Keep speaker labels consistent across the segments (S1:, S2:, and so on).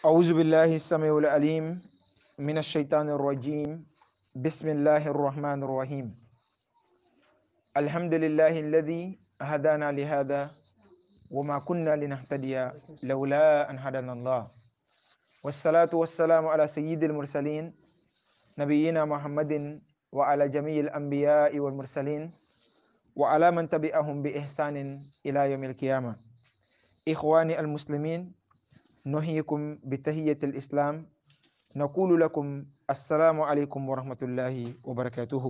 S1: أعوذ بالله السميع العليم من الشيطان الرجيم بسم الله الرحمن الرحيم الحمد لله الذي هدانا لهذا وما كنا لنهتدي لولا أن هدانا الله والصلاة والسلام على سيد المرسلين نبينا محمد وعلى جميع الأنبياء والمرسلين وعلى من تبعهم بإحسان إلى يوم القيامة. إخواني المسلمين، نحييكم بتحية الإسلام، نقول لكم السلام عليكم ورحمة الله وبركاته.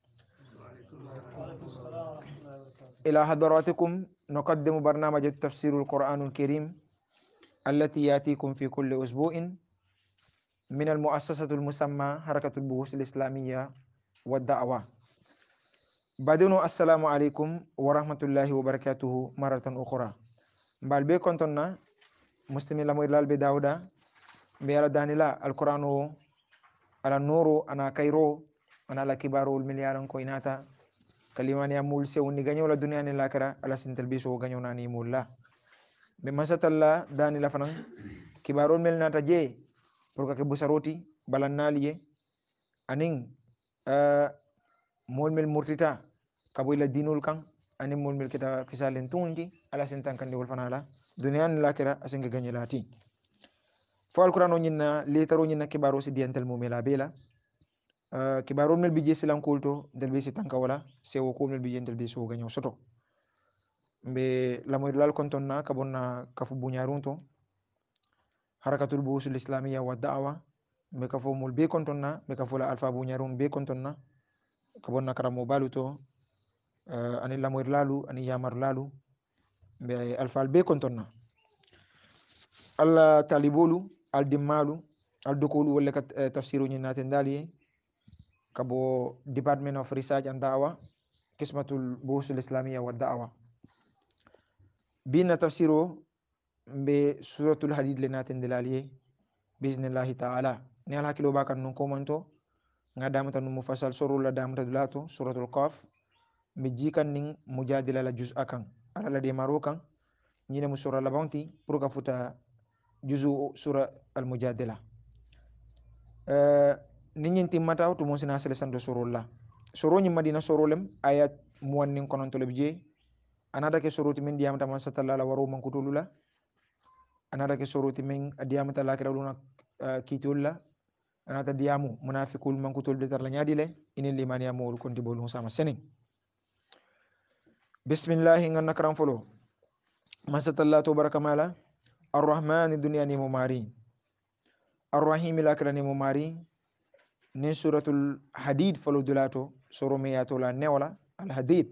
S1: إلى حضراتكم نقدم برنامج تفسير القرآن الكريم التي يأتيكم في كل أسبوع من المؤسسة المسمى حركة البحوث الإسلامية والدعوة. بعدين السلام عليكم ورحمة الله وبركاته مرة أخرى. بالبي كنتنا مسلمين لمو إلال بداودا بيالا دانيلا القرآن على النور أنا كيرو أنا لكبارو المليار كويناتا kalimani amul se woni ganyo la dunia ni lakara ala sintel biso ganyo nani mulla be masatalla dani la fanan kibarol mel nata je pour que busaroti balannaliye aning mol mel murtita kaboy la dinul kan aning mol mel kita fisalen tunji ala sintan kan wol fanala dunia ni lakara asinga ganyo lati fo alquran nyina letaro nyina kibaro si dientel mumela bela kibarol mel bije silan kulto del be sitanka wala sewo ko mel bije del be so ganyo soto mbe lamoy lal kontonna kabonna kafu bunyarunto harakatul buhusul islamiyya wa da'wa mbe kafu mul be kontonna mbe kafu la alfa bunyarun be kontonna kabonna karamo baluto ani lamoy lalu ani yamar lalu mbe alfa be kontonna alla talibolu al dimmalu al dukulu wala tafsiru nyina tendali kabo Department of Research and Da'wa Kismatul Buhusul Islamiyya wa Da'wa bina tafsiro mbe suratul hadid le naten delaliye bismillahi ta'ala ni ala hakilo bakan nun komanto nga damata nun mufassal surul la damata dulato suratul qaf mbe jikan ning mujadila la juz akan ala la de marokan ñine mu sura la banti pour ka futa juzu sura al mujadila niñin timmata to mo sina sele sando sorolla soro ñi madina sorolem ayat muwannin kononto le bije anada ke soroti min diyamata man satalla la waro man kutulula anada ke soroti min diyamata la kirawluna kitulla anata diyamu munafiqul man kutul de tarla ñadi le inil limani amul konti bolum sama senin bismillah ngan nakram folo man satalla to barakamala arrahman dunya ni mumari arrahim la kirani mumari ni suratul hadid falo dulato soro me yato la newla al-Hadid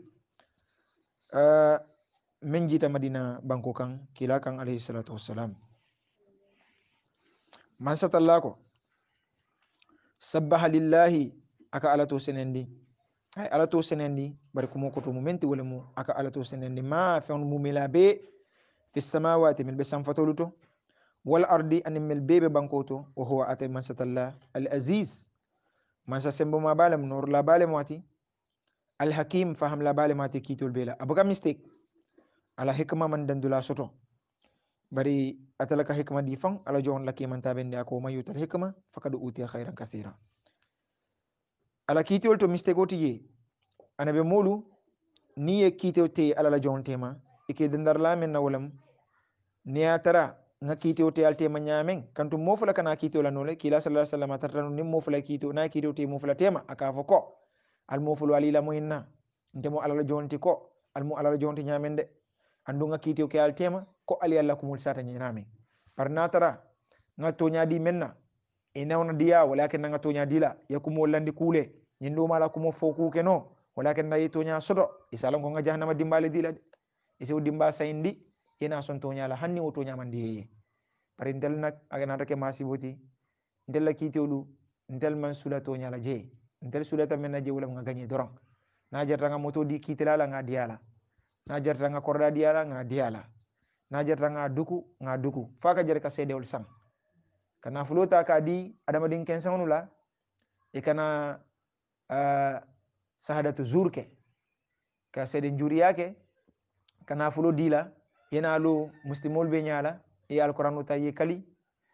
S1: min jita madina banko kan kila kan alayhi salatu wassalam man satallako sabbaha lillahi aka alato senendi ay alato senendi bari kumo ko to momenti wala mu aka alato senendi ma fa on mumila be fi samawati min be samfatoluto wal ardi an mil bebe bankoto wa huwa atay man satalla al-aziz man sa sembo ma balam nur la bale mati al hakim faham la bale mati kitul bela abuka mistake ala hikma man dandula soto bari atalaka hikma di fang ala jon laki man tabende ako mayutal hikma fakadu utiya khairan kaseera ala kitul to mistake otiye anabe molu ni ye kitul te ala la jon tema ike dandar la men na walam ni atara nga kiti ote alte manyamen kantu mofula kana kiti ola nole kila sallallahu alaihi wasallam tartanu nim mofula kiti na kiti ote mofula tema aka foko al mofulu alila moyinna ndemo alala jonti ko al mu alala jonti nyamende andu nga kiti oke altema ko ali alla kumul sata nyiname par natara nga to nyadi menna inawna diya walakin nga to nyadila yakumo landi kule nyindo mala kumo foku keno walakin na to nya sodo isalam ko nga jahannama dimbale dila isi dimba sayndi ina son tonya la hanni woto nyamandi pare ndel nak aganata ke masiboti ndel la kitolu ndel man sula tonya la je ndel sula ta men je wala nga gagné doron na jarta nga moto di kitela la nga diala na jarta nga korda diala nga diala na jarta nga duku faka jar ka sedewol sam kana fulota ka di adama din ken sanula e kana sahadatu zurke ka sede njuri yake kana fulo dila yana lo muslimol be nyala e alquran ta ye kali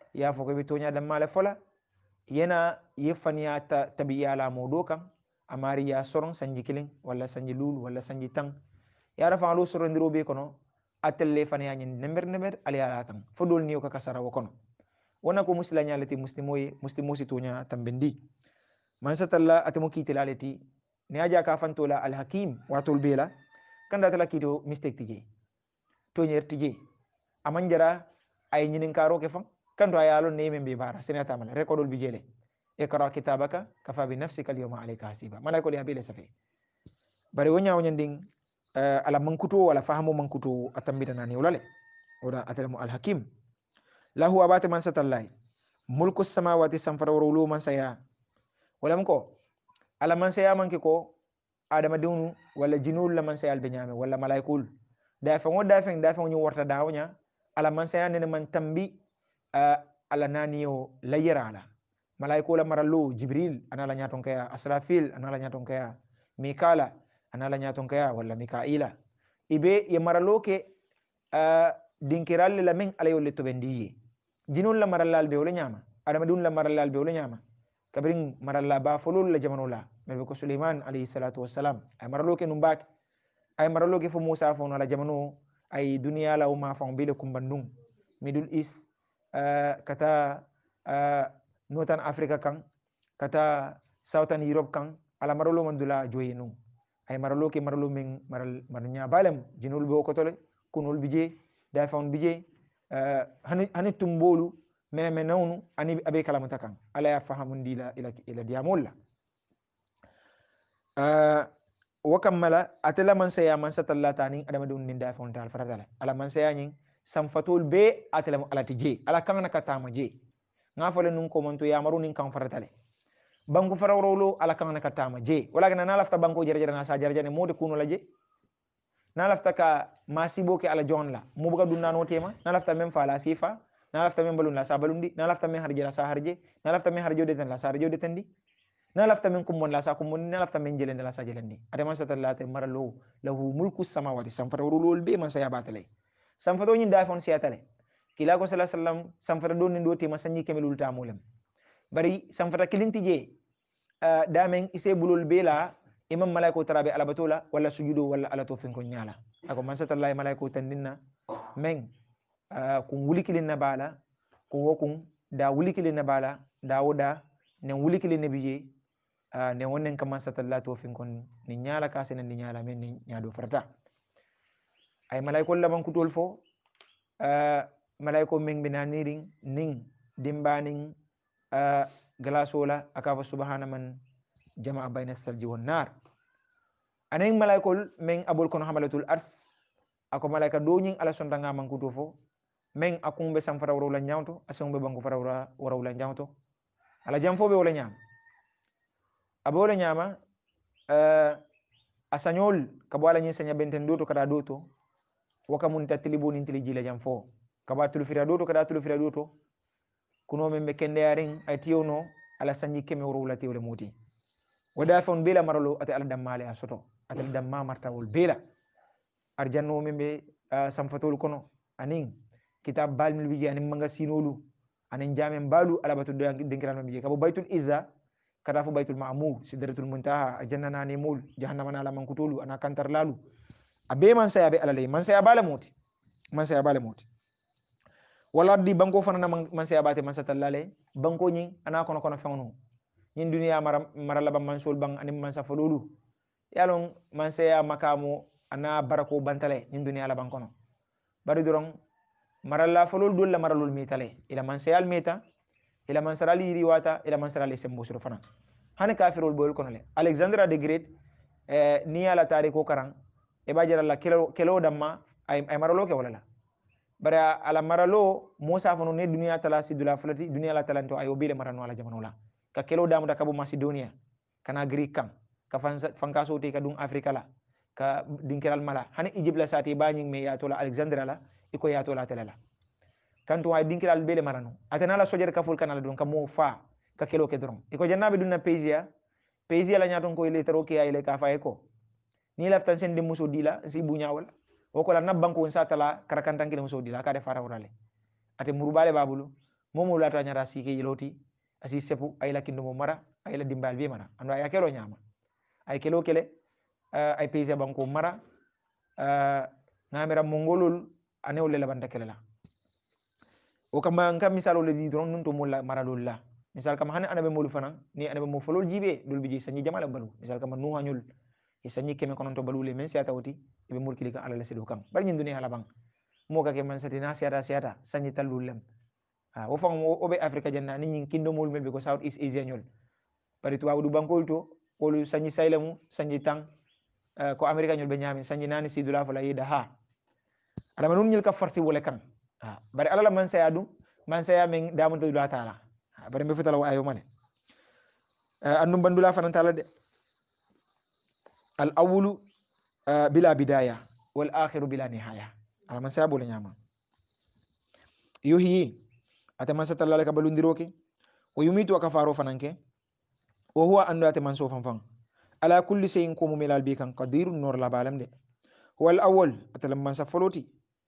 S1: ya foko be tonya dan mala fola yana yefaniya tabiya la modo kan amari ya soron sanji kilin wala sanji lulu wala sanji tang ya rafa lu soron dirobe kono atelle faniya nyin nemer aliya kan fodol niyo ka kasara kono wana ko musila nyalati muslimosi tonya tambendi man satalla atamo kitilalati ni aja ka fantola al hakim watol bela kanda tala kito mistake tije tonyer tije amanjara ay nyinin karo ke fam kando ayalo ne men be bara senata mala recordol bijele ikra kitabaka kafa bi nafsika al-yawma alayka hasiba malaiko ya bele safe bari wonya wonyanding ala mankuto wala fahamu mankuto atambita nani ulale oda atalamu al hakim lahu abata man satallai mulku samawati samfara wulu man saya wala mko ala man saya manke ko adama dunu wala jinul la man saya al benyame wala malaikul da fa ngoda fa ñu warta dawnya ala man saya ne man tambi ala naniyo layira ala malaiko la marallo jibril anala nyaton kaya asrafil anala nyaton kaya mikala anala nyaton kaya wala mikaila ibe ye marallo ke dinkiral la min ala yolle to bendiye jinul la marallal be wala nyama adama dun la marallal be wala nyama kabrin maralla ba folol la jamano la mel ko Sulaiman alayhi salatu wassalam ay marallo ke num bak ay marallo ke fo Musa fo la jamano ay duniya la ma fa be le kumbandum middle east kata northern africa kan kata southern europe kan ala maralo mandula joyinu ay maralo ke maralo min maral marnya balem jinul be ko tole kunul bije da faun bije hani tumbolu mena menawnu ani abe kalamata kan ala ya fahamun dila ila diamolla wa kammala atela man saya man satallata nin adama dun ninda faun tal faratala ala man saya nyin samfatul be atela ala tije ala kan nakatama je ngafale nun ko manto yamaru nin kan faratale banku farawrolo ala kan nakatama je wala kana na lafta banko jarjara na sa jarjane mode kuno laje na lafta ka masibo ke ala jonla mu buga dunna no tema na lafta men fala sifa na lafta men balun la sa balundi na lafta men harje la sa harje na lafta men harjo de tan la sa harjo de tandi na lafta men kummon la sa kummon na lafta men jelende la sa jelende adama satallate maralo lahu mulku samawati samfarawrolo be man saya batale samfato nyin da fon siatale kila ko sallallahu alaihi wasallam samfata don ni doti masanyi kemelul tamulem bari samfata kilinti je damen ise bulul bela imam malaiko tarabe ala batula wala sujudu wala ala tofin ko nyala ako man satallahi malaiko tandinna men kun wulikilin na bala kun wokun da wulikilin na bala da woda ne wulikilin na biye ne wonnen kam man satallahi tofin kon ni nyala kasene ni nyala men ni nyado farta ay malaiko laban kutol fo malaiko min binaniring ning dimbaning galasola akafa subhana man jama'a bayna salji wan nar anen malaikol men abul kono hamalatul ars ako malaika do nyin ala sonda nga man kuto fo men akumbe sam fara wala nyawto asumbe bangu fara wala nyawto ala jam fo be wala nyam abo wala nyama asanyol kabwala nyin sanya benten doto kada doto waka mun tatlibu nin tilijila jam fo kaba tul fira doto kada tul fira doto kuno men be kende yarin ay tiyono ala sanyi keme wala ti wala moti wada fon bela maralo ate ala dammale a soto ate damma martawol bela arjanno min be samfatol kono anin kitab balmil biji anin manga sinolu anin jamen balu ala batu dinkirano biji kabo baitul izza kada fo baitul ma'mur sidratul muntaha ajannana ni mul jahannama ala man kutulu ana kantar lalu abe man saya be ala lay man saya bala moti man saya bala moti wala di banko fana man saya bate man satallale banko nyi ana kono kono fawno nyin duniya marala ban man sol ban anim man safalulu yalon man saya makamu ana barako bantale nyin duniya la ban kono bari doron marala falul dol la maralul mitale ila man sayal meta ila man sarali riwata ila man sarali sembo sur fana hani kafirul bol kono le Alexander the Great ni ala tariko karan e ba jara la kelo damma ay maralo ke wala la bara ala maralo Musa fano ne duniya tala sidula fulati duniya la talanto ayo bile marano ala jamano la ka kelo damu da kabo Macedonia kana Greek kan ka fanka sote ka dun Afrika la ka dinkiral mala hani Egypt la sati banyin me ya tola Alexandria la iko ya tola tala la kanto ay dinkiral bele marano atana la sojer ka ful kanala dun ka mo fa ka kelo ke dron iko jannabe dun na Pesia la nyaton ko ile taro ke ay le ka fa eko ni laftan sen de muso dila si bunya wala woko la nabban ko sa tala karakantan ke muso dila ka de fara wala ate murubale babulu momo lata nyara sike yeloti asi sepu ay la kindo mo mara ay la dimbal be mara ando ay kelo nyama ay kelo kele ay paysa banko mara ngamira mongolol ane wole labanta kelela o kama ngam misalo le di don nun to molla maralol la misal kama hane anabe molu fana ni anabe mo folol jibe dol biji sanyi jamala balu misal kama nu hanyul e sanyi keme konon to balule men siata woti be mul kilika ala lesedo kam bar nyin duniya ala bang mo ka ke man satina siata sanyi talulem wo fang o be afrika janna ni nyin kindo mol mel be ko south east asia nyol bari to wawdu bankol to wolu sanyi saylemu sanyi tang ko amerika nyol be nyami sanyi nani sidula fala yida ha adama nun nyil ka farti wala kan bari alala man sayadu man saya men damun to taala bari me fitala ayo male annum bandula fanan taala de al awwalu bila bidaya wal akhiru bila nihaya ala man saya bola nyama yuhi atama satalla ka balundiroke o yumitu aka faro fananke wa huwa andu atama so fanfan ala kulli shay'in ko mumilal bi kan qadirun nur la balam de wal awwal atalam man sa foloti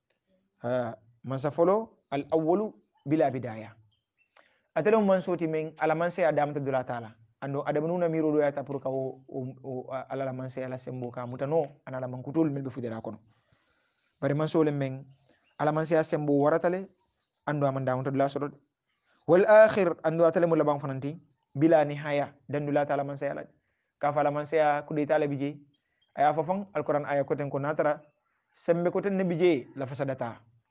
S1: man sa folo al awwalu bila bidaya atalam man soti men ala man sai adam ta taala ando adam nuna miro do yata pour ka ala la man sai ala sembo ka mutano ana la man kutul mel be fudera kono bari man so le men ala man sai sembo waratale ando amanda damta dula soro wal akhir ando atale mo labang fananti bila nihaya dandula taala man sai ala ka fala man sai kudi taala bije aya fofon alquran aya koten ko natara sembe koten ne bije la fasadata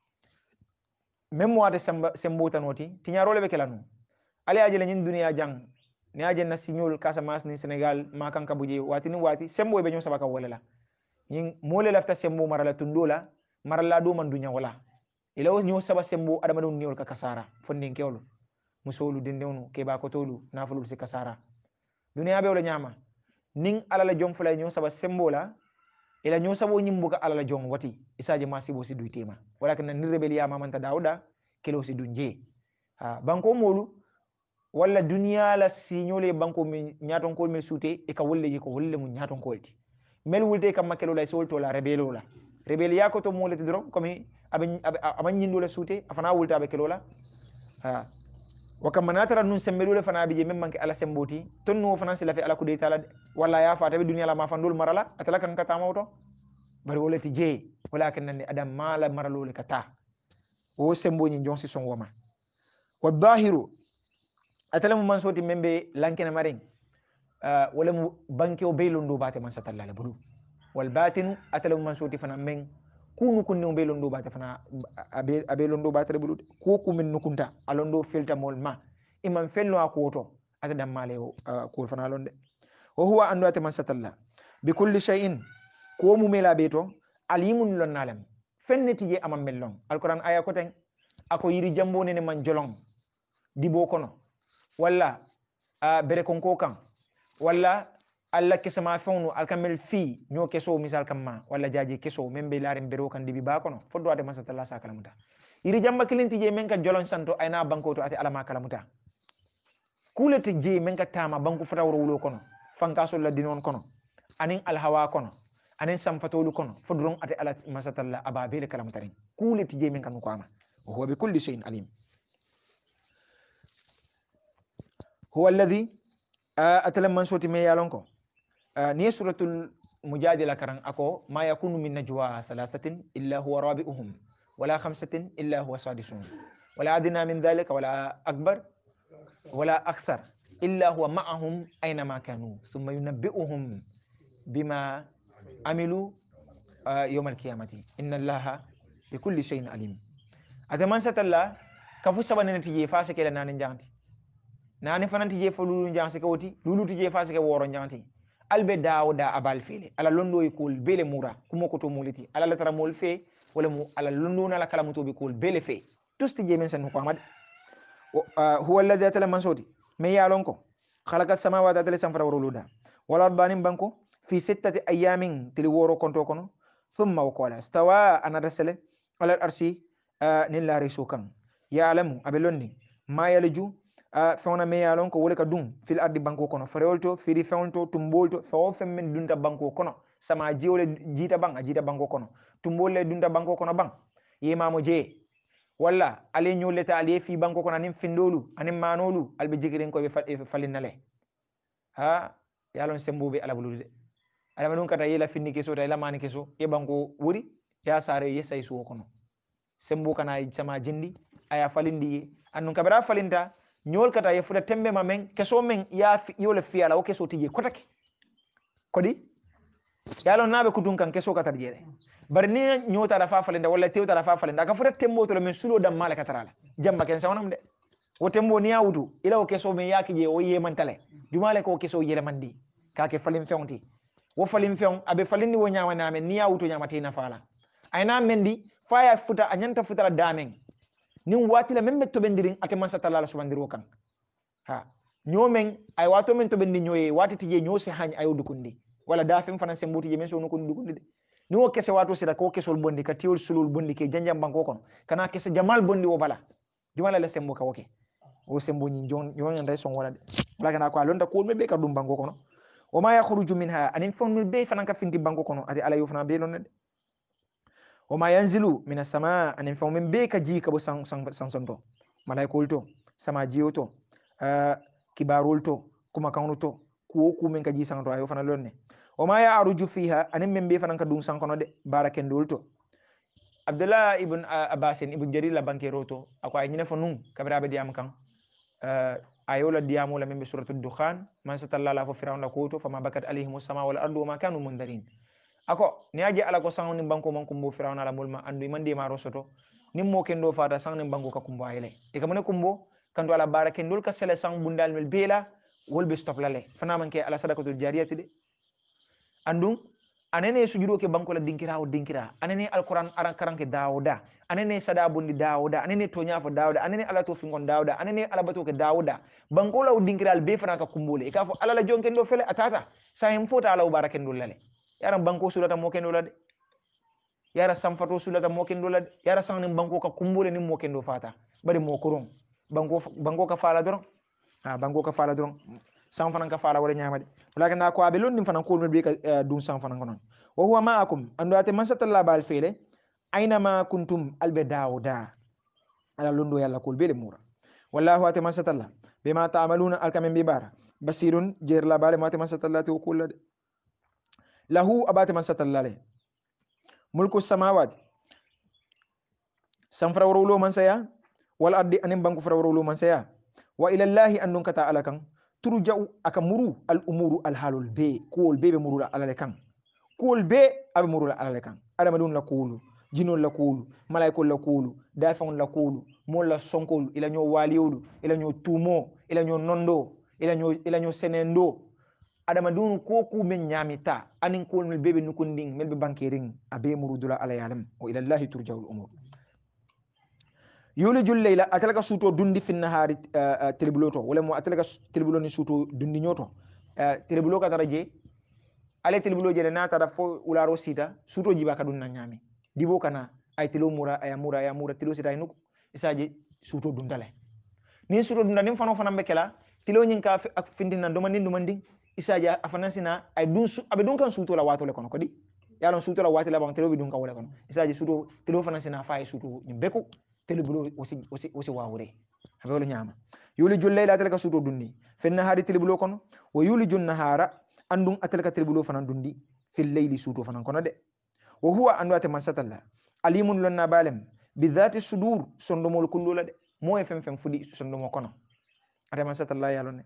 S1: même mo ade sembo tanoti tinyarole be kelanu ali ajele nyin dunia jang ni aje na signol Casamance ni Senegal ma kan kabuje wati ni wati sembo be nyon sabaka wala nyin mole lafta sembo marala tundola marala do man dunya wala ila wos nyo saba sembo adama don niol ka kasara fondin kewlo musolu dindewnu ke ba ko tolu nafulu si kasara dunia be wala nyama ning alala jom fulay nyo saba sembo la ila nyo sabo nyimbuka alala jom wati isaje masibo si duitema wala kan ni rebeliya mamanta dauda kelo si dunje banko molu walla duniya la signole banko mi nyaton kol mi sute e ka wolle ko wolle mu nyaton kolti mel wulde kam makelo la solto la rebelo la rebel ya ko to molete dron komi aban nyindo la sute afana wulta be kelo la wakam manatara nun sembelo le fana bije memman ke ala semboti tonno fana sila fi ala kudai tala walla ya fa tabe duniya la ma fandul marala atala kan kata mawto bari wolati je walakin nan adam mala maralo le kata o sembo nyi jonsi son wama wadahiru atalamu man soti membe lankena maring wala mu banke o belondo bate man satalla la bulu wal batin atalamu man soti fana men kunu kunni o belondo bate fana abelondo bate bulu ko kumin nukunta alondo filta mol ma imam felno akoto atadam male ko fana londe wa huwa andu ate man satalla bi kulli shay'in ko mu mela beto alimun lonnalam fenneti je amam mellon alquran aya ko ten ako yiri jambo ne man jolong dibo kono walla bere konko kan walla alla kesama fawnu alkamel fi nyo keso misal kamma walla jaji keso membe laren bero kan dibi ba kono foddo ade masatalla sa kalamuta iri jamba kilinti je men ka jolon santo ayna banko to ate alama kalamuta kulete je men ka tama banku fatawro wulo kono fanka so la dinon kono anin alhawa kono anin samfatolu kono fodron ate ala masatalla ababele kalamutarin kulete je men kan ko ama huwa bi kulli shay'in alim هو الذي أتلمن صوتي مي يالونكو ني سورة المجادلة كران أكو ما يكون من نجوى ثلاثة إلا هو رابئهم ولا خمسة إلا هو سادسهم ولا أدنى من ذلك ولا أكبر ولا أكثر إلا هو معهم أينما كانوا ثم ينبئهم بما عملوا يوم القيامة إن الله بكل شيء عليم أتمنى ستلا كفو سبا نتيجة فاسك إلى نان جانتي nani fananti je fo lulu jansi kawti lulu tije fasi ke woro janti albe dawda abal fele ala londo e kul bele mura kumo ko to muliti ala la tara mol fe wala mu ala londo na la kala muto be kul bele fe tusti je men sen ko amad huwa alladhi atala mansudi me yalon ko khalaqa samawati atala samfara wuruluda wala banim banko fi 6 ayamin tili woro konto kono thumma waqala stawa anadasale ala arshi nilla risukan ya'lamu abelondi ma yalju fewna me yalon ko wole ka dum fil ardi banko kono frewolto firi fewnto tumbolto fewo femmen dunta banko kono sama jiwole jita bang a jita banko kono tumbole dunta banko kono bang yemamo je walla ale ñolleta ale fi banko kono anin findolu anin manolu albe jigirin ko be falinnale ha yalon sembo be ala bulude adama ɗum kata yela finni keso ta yela mani keso ye banko wuri ya sare ye say suwo kono sembo kana sama jindi aya falindi ye annun kabara falinta ñol kata ye futa tembe ma men keso men ya yole fiyala o keso tije kotake kodi yalon naɓe kutun kan keso katar jeeɗe bari ni ñotaɗa fa falinta walla tewtaɗa fa falinta aka futa tembo tolo men sulo dammale katarala jamba ken sawnam de wo tembo ni yawutu ila o keso men yaki je o yemantale jumale ko keso yelemandi kake falin fewnti wo falin fewn aɓe falindi wo ñamaname ni yawutu ñamatina fala ayna mendi faya futa a ñanta futala damen nin watila men ɓe toɓendirin ate mansatallala subandiro kan ha ñomen ay wato men toɓendi ñoye wati tije ñose hañ ayo dukundi wala dafen fana sembutije men so nokoni dukundi de ni wo kese wato sida ko kesol bondi ka tiwol sulul bondi ke janjam banko kono kana kese jamal bondi wo bala jumala la sembo ka woke o sembo ñin joñanda son wala de wala kana ko a lonta ko ɓe ka ɗum banko kono o ma yakhruju minha anin fonnul be fanan ka finti banko kono ati ala yo fana be lon de o ma yanzilu min as-sama anin fon min be ka ji ka bo sansanto malaikol to sama jiyo to kibarol to kuma kawnu to ku min ka ji santo ayo fana lonne o ma ya aruju fiha anin min be fanan ka dum sankono de barakendol to abdullah ibn abbasin ibn jarir la bankero to ako ay ñine fo nun kabiraɓe diyam kan ayola diyamola min be suratul dukhan man satallala fo firawna koto fama bakat alayhim as-sama wal ardu wama kanu mundarin ako ni aje ala ko sanni banko man kumbo firawna la mulma andu mandi ma rosoto nimmo kendo fata sanni banko ka kumbo ayle e kamane kumbo kanto ala barakendol ka sele sang bundal mel bela wolbe stop lale fana man ke ala sadaqatul jariyati de andum anene sujudo ke banko la dinkira anene alquran aran karanke dawuda anene sada bundi dawuda anene tonya fo dawuda anene ala to fingon dawuda anene ala bato ke dawuda banko la dinkiral be fana ka kumbole e ka fo ala la jonken do fele atata sa hem fota ala baraken do lale yaran banko sulata mo ken do lade yara samfato sulata mo ken do lade yara sang nim banko ka kumbole nim mo ken do fata bari mo kurum banko ka fala doron banko ka fala doron san fanan ka fala wala nyamade walakin na ko abelon nim fanan ko be ka dun san fanan konon wa huwa ma'akum andu ate man satalla bal fele aina ma kuntum albe dawuda ala londo yalla kol bele mura wallahu ate man satalla bima ta'maluna alkamen bi bara basirun jer la bale mate man satalla to kulade lahu abate man satalla le mulku samawati san farawro man saya wal ardi anim banku farawro man saya wa ila allahi andun kata alakan turja'u aka muru al umuru al halul be kuwol be muru alale kan kuwol be abe muru alale kan adama dun la kuulu jinol la kuulu malaikol la kuulu dafon la kuulu mol la sonkol ila nyo waliwdu ila nyo tumo ila nyo nondo ila nyo senendo adama dun ko ku men nyamita anin kuwol mel bebe nukunding mel be bankering abe muru dula ala yalam wa ila allahi turja'u al umur yulijul layla atalaka suto dundi fi nahari tribuloto wala mo atalaka tribulo ni suto dundi nyoto tribulo ka taraje ale tribulo je na tada fo ularo sita suto jiba ka dunna nyami dibo kana ay tilo mura ay mura tilo sita nuko isaje suto dundale ni suto dunda nim fano fana bekela tilo nyin ka findina domandi isaje afanansina ay dun abe dun kan suto la wato le kono kodi yalon suto la wati la ban tilo bi dun ka wala kono isaje suto tilo fanansina fa ay suto nyimbeku tilibulu wasi wawure habewlo nyama yuliju layla atalaka suto dundi fi nahari tilibulu kono wa yuliju nahara andun atalaka tilibulu fanan dundi fi layli suto fanan kono de wa huwa andu ate masatalla alimun lonna balem bi dhati sudur sondomol kundula de moy fem fudi sondomo kono ate masatalla yalone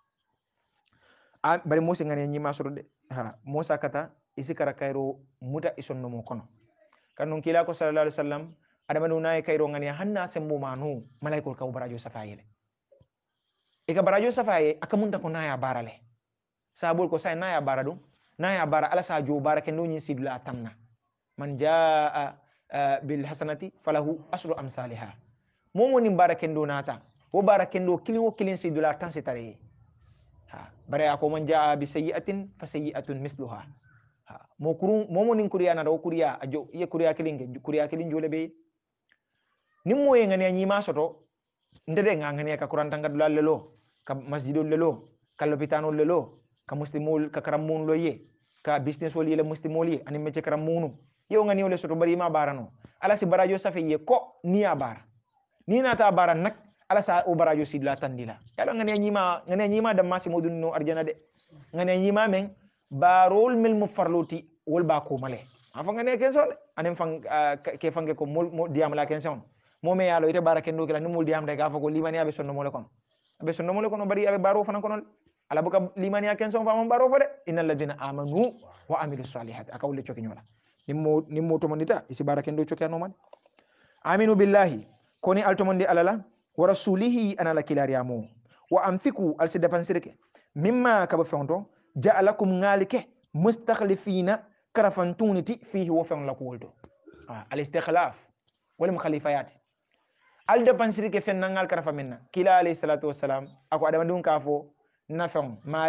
S1: bari musi ngani nyima soro de musa kata isikara kairo muta isondomo kono kanun kila ko sallallahu alaihi wasallam adama nu nayi kayro ngani hanna sembo manu malaikol ka barajo safayele e ka barajo safaye akamunta ko naya barale sabul ko say naya baradu naya bara ala sa jo barake no nyin sidula tamna man jaa bil hasanati falahu aslu amsalha momo ni barake ndo nata wo barake ndo kilin sidula tan sitare bare ako man jaa bi sayyi'atin fa sayyi'atun misluha momo nin kuriya na do kuriya ajo ye kuriya kilin jole be nimmo ye ngani nyima soto ndede ngani ka Qur'an tanga dulal lelo ka masjidol lelo ka lopitanol lelo ka muslimol ka karamun loye ka business wol yele muslimol ye ani mecce karamunu yo ngani wala soto bari ma barano ala si barajo safe ye ko niya bara ni nata bara nak ala sa o barajo sidla tandila yalo ngane nyima da masi modun no arjana de ngane nyima men barol mil mufarluti wol ba ko male afa ngane ken sol anem fang ke fange ko mol diam la ken son mo me yalo ite bara ken do kala ni mol diam de ga fa ko limani abe sonno mole kon abe sonno mole kon bari abe baro fana konon ala buka limani ken son fa mon baro fo de innal ladina amanu wa amilus salihati akawle choki nyola nimmo to monita isi bara ken do choki no man aminu billahi koni altomonde alala wa rasulihi anala kilariamo wa anfiku alsida pansirke mimma kaba fonto ja'alakum ngalike mustakhlifina karafantuniti fihi wa fon lakulto al istikhlaf wal mukhalifayat alda pansirke fennangal karafa minna kila alayhi salatu wassalam ako adama dun kafo nafon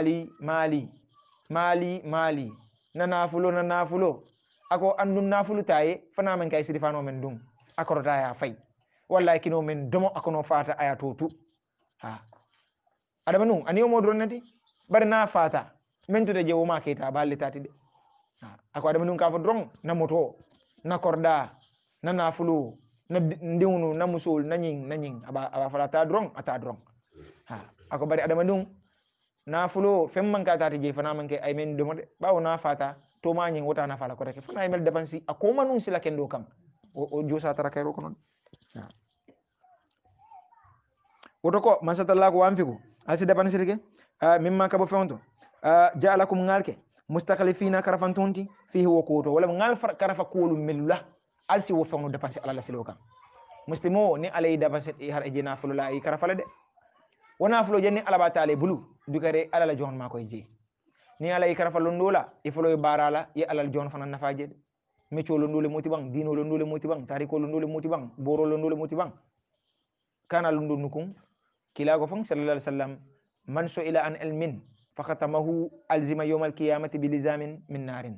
S1: mali na nafulo ako andun nafulu taye fana men kay sidifano men dum akorota ya fay wallahi kino men domo akono fata aya totu ha adama nun ani mo dronnati bari na fata men to de jewo ma keta balle tati de ako adama nun ka fo dron na moto na korda na nafulu na ndiwnu na musul na nying aba fata dron ata dron ha ako bari adama nun nafulo femman ka tati je fana man ke ay men domo de bawo na fata to ma nying wota na fala ko rek fana ay mel defansi akoma nun sila kendo kam o josa tara kayro konon woto ko man satalla ko wanfiku alsi depan sirke mimma kabo fewonto ja'alakum ngalke mustakhlifina karafantunti fihi wo koto wala ngal karafa kolu melulla alsi wo fewno depan si alala silo kam muslimo ni alay depan si har ejina fulula ay karafala de wona fulo jenni alaba taale bulu dukare alala jon ma koy je ni alay karafa londola e fulo barala ye alal jon fanan nafaje de mecho londole moti bang dino londole moti bang tariko londole moti bang boro londole moti bang kana londo nukun kila ko fang sallallahu alaihi wasallam man su'ila an ilmin fakhatamahu alzima yawm alqiyamati bilizamin min narin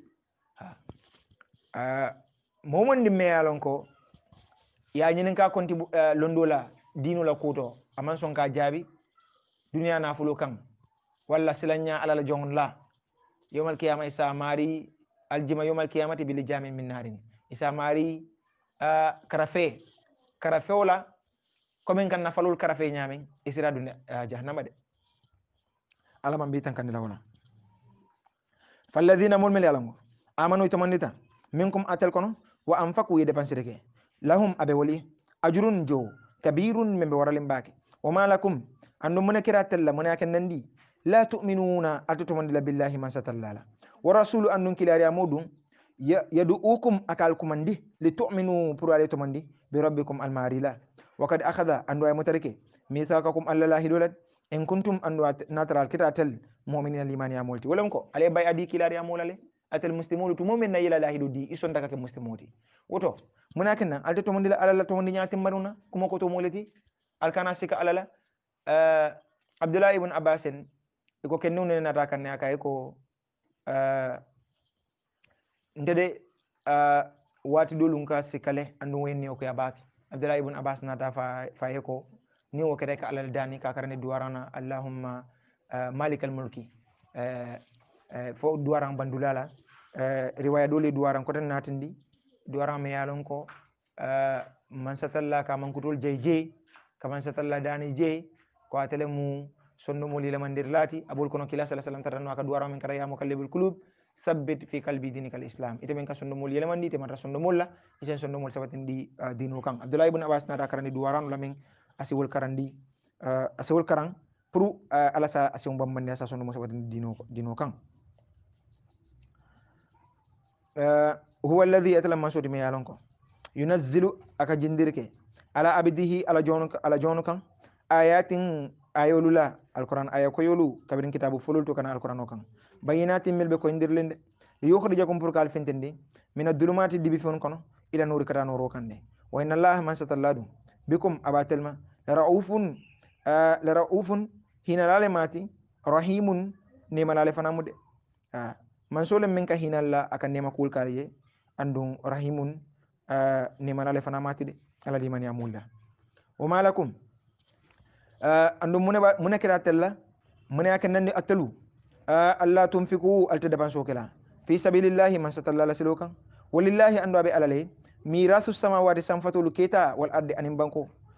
S1: momon dimme yalon ko ya nyinin ka konti londola dino la koto aman son ka jabi duniya na fulo kan walla silanya alala jongon la yawm alqiyama isa mari aljima yawm alqiyamati bilizamin min narin isa mari karafe wala komen kan nafalul karafe nyamen isira dunya jahannama de alama mbitan kan la wala falladhina mulmil yalango amanu itamannita minkum atel kono wa anfaqu yedepensireke lahum abe wali ajrun jo kabirun membe waralim bake wa malakum andu munakira talla munakan nandi la tu'minuna atutumandila billahi man satallala wa rasulu annun kilari amodum yadu'ukum akal kumandi li tu'minu purale tumandi bi rabbikum almarila وقد أخذ أن متركه ميثاقكم ألا لا هدولت إن كنتم أن نترى الكتاتل مؤمنين الإيمان يا مولتي ولم كو عليه باي أدي كلا يا مولالي أتل مسلمون تمؤمن نيلا لا هدو دي إسون تكاك مسلموتي وتو مناكنا ألت تمندي ألا لا تمندي نياتم مرونا كما كنتو مولتي ألكانا سيكا ألا لا عبد الله ابن عباس يكو كنون نتاكن نياكا يكو ندي واتي دولونكا سيكالي أنو وين نيوكو يا باكي Abdullah ibn Abbas nata fa heko ni wo kede ka alal dani ka karane duwarana Allahumma malikal mulki fo duwaran bandulala riwaya dole duwaran ko tan natindi duwaran me yalon ko man satalla ka man kutol jeyje ka man satalla dani je ko atele mu sonno mo lila mandir lati abul kono kila sallallahu alaihi wasallam taranno ka duwaran men kara ya mukallibul qulub sabbit fi qalbi dinikal islam ite men ka sonno mol yele mandi te man sonno molla isen sonno mol sabatin di dinu kan Abdullah ibn Abbas na karandi duwaran lamin asiwul karandi asiwul karang pour alasa asiwum bam mandi asa sonno mo sabatin dinu kan huwa alladhi yatalamma sudi me yalon ko yunazzilu aka jindirke ala abdihi ala jonu kan ayatin ayolula alquran aya ko yolu kabirin kitabu fulul to kana alquran kan bayinatin milbe ko indirlende yukhrijakum pour kal fintindi min ad-dhulumati dibi fon kono ila nuri kata noro kande wa inna allaha man satalladu bikum abatelma la raufun hina lale mati rahimun ne malale fanamude man solen min ka hinalla akan nema kul kaliye andun rahimun ne malale fanamati de ala liman ya mulla wa malakum andun munakira tella munakan nandi atalu Allah tunfiku altadaban sokela fi sabilillahi man satallala silokan walillahi andu abe alale mirasu samawati samfatul kita wal ardi anin banko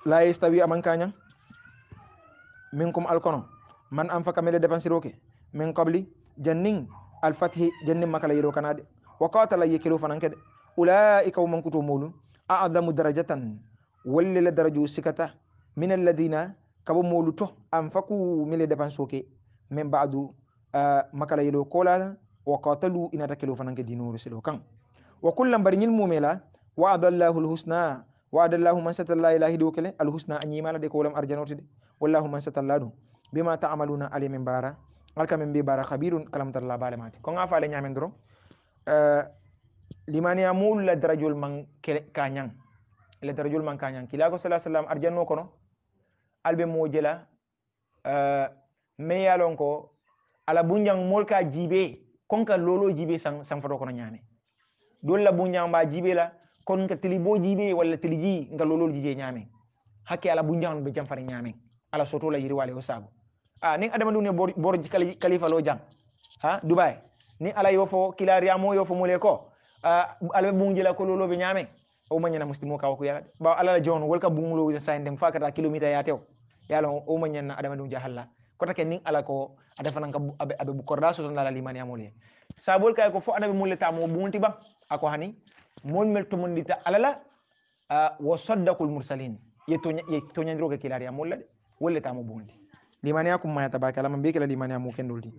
S1: la yastawi aman kanyang minkum alkono man anfaka mele defansiroke min qabli jannin alfathi jannin makala yiro kanade wa qatala yekilu fanankede ulaika man kutu mulu a'zamu darajatan wallil daraju sikata min alladhina kabo mulu to anfaku mele defansoke min ba'du makala yiro kolala wa qatalu inata kilu fananke dinuru silo kan wa kullam barinyil mumela wa adallahu alhusna wa adallahu man satalla ilahi dokele alhusna anyimala de kolam arjanotide wallahu man satalladu bima ta'maluna ali min bara alka min bi bara khabirun kalam talla bale mati ko nga faale nyamen dro limani amul la darajul man kanyang la darajul man kanyang kila ko sallallahu alaihi wasallam arjanno kono albe mo jela me yalon ko ala bunjang molka jibe konka lolo jibe sang fado kono nyame dol la bunjang ba jibe la kon ka tilibo jibe wala tiliji nga lolo jije nyame hakke ala bunjang be jam fare nyame ala soto la yiri wale o sabu nin adama dun ne bor khalifa lo jang dubai ni ala yo fo kilariya mo yo fo mole ko ala bunji la ko lolo be nyame o manyana muslimo ka ko yala ba ala la jon wolka bungulo sa ndem fakata kilomita ya tew yalo o manyana adama dun jahalla ko take nin ala ko ada fanan ka abe bu korda so la limani amole sabol kay ko fo adabe mulle ta mo bunti ba ako hani mon mel to mon dita alala wa saddaqul mursalin yeto nyandro ke kilariya mulle wolle ta mo bunti limani akum manata ba kala man be kala limani amu kendolti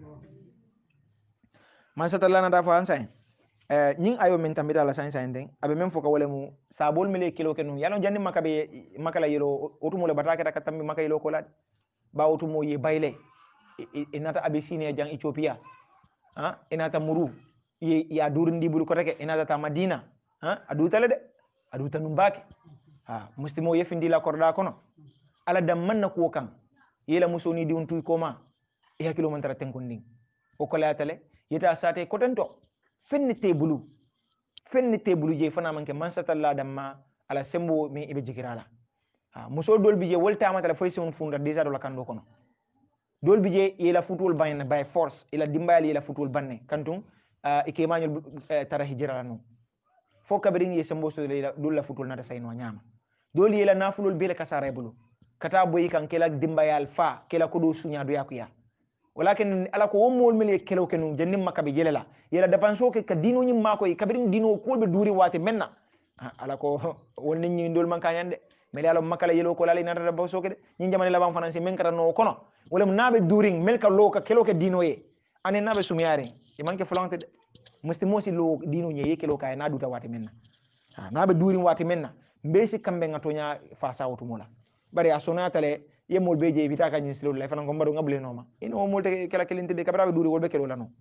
S1: man satalla na da fa ansa nyin ayo men tambida la sansa enden abe men foka wala mu sabol mele kilo kenu yalo janni makabe makala yelo otumo le bataka ka tammi makay lo ko lad ba otumo ye bayle inata abisine jang Ethiopia inata muru ya durindi bulu ko take inata ta Madina aduta le de aduta numbake mustimo yefindi la korda kono ala dam man ko kan yela musoni di untu koma e hakilo man tara tenkunding o ko latale yeta sate kotento fenni tebulu je fana manke man satalla damma ala sembo mi ibe jikirala muso dol bije wolta mata la foyse on funda déjà do la kando kono dol bije yela futol bayna by force ila dimbayal yela futol banne kantum ike mañol tara hijira no fo kabirin ye sembo so dol la futol nata sayno nyama dol yela nafulol bele kasara bulu kata boyi kan kela dimbayal fa kela ko do sunya do yakuya walakin ala ko womol mel kelo kenu jannim makabe jelela yela dafanso ke ka dino nyim mako e kabirin dino ko be duri wate menna ala ko wonni nyi ndol man kanyande mel ala makala yelo ko lali nata dafanso ke nyi jamane la ban fanansi men kara no kono wala nabe during mel ka lo ka kelo ke dino e ane nabe sumiyare e manke flante mustimosi lo dino nye kelo kay na duta wate menna nabe duri wate menna mbesi kambe ngatonya fasa otumola bari asona tale yemol beje vita ka nyin silol la fana ko mbado ngable noma ino molte kala kelinte de kabra duri wolbe kelo lano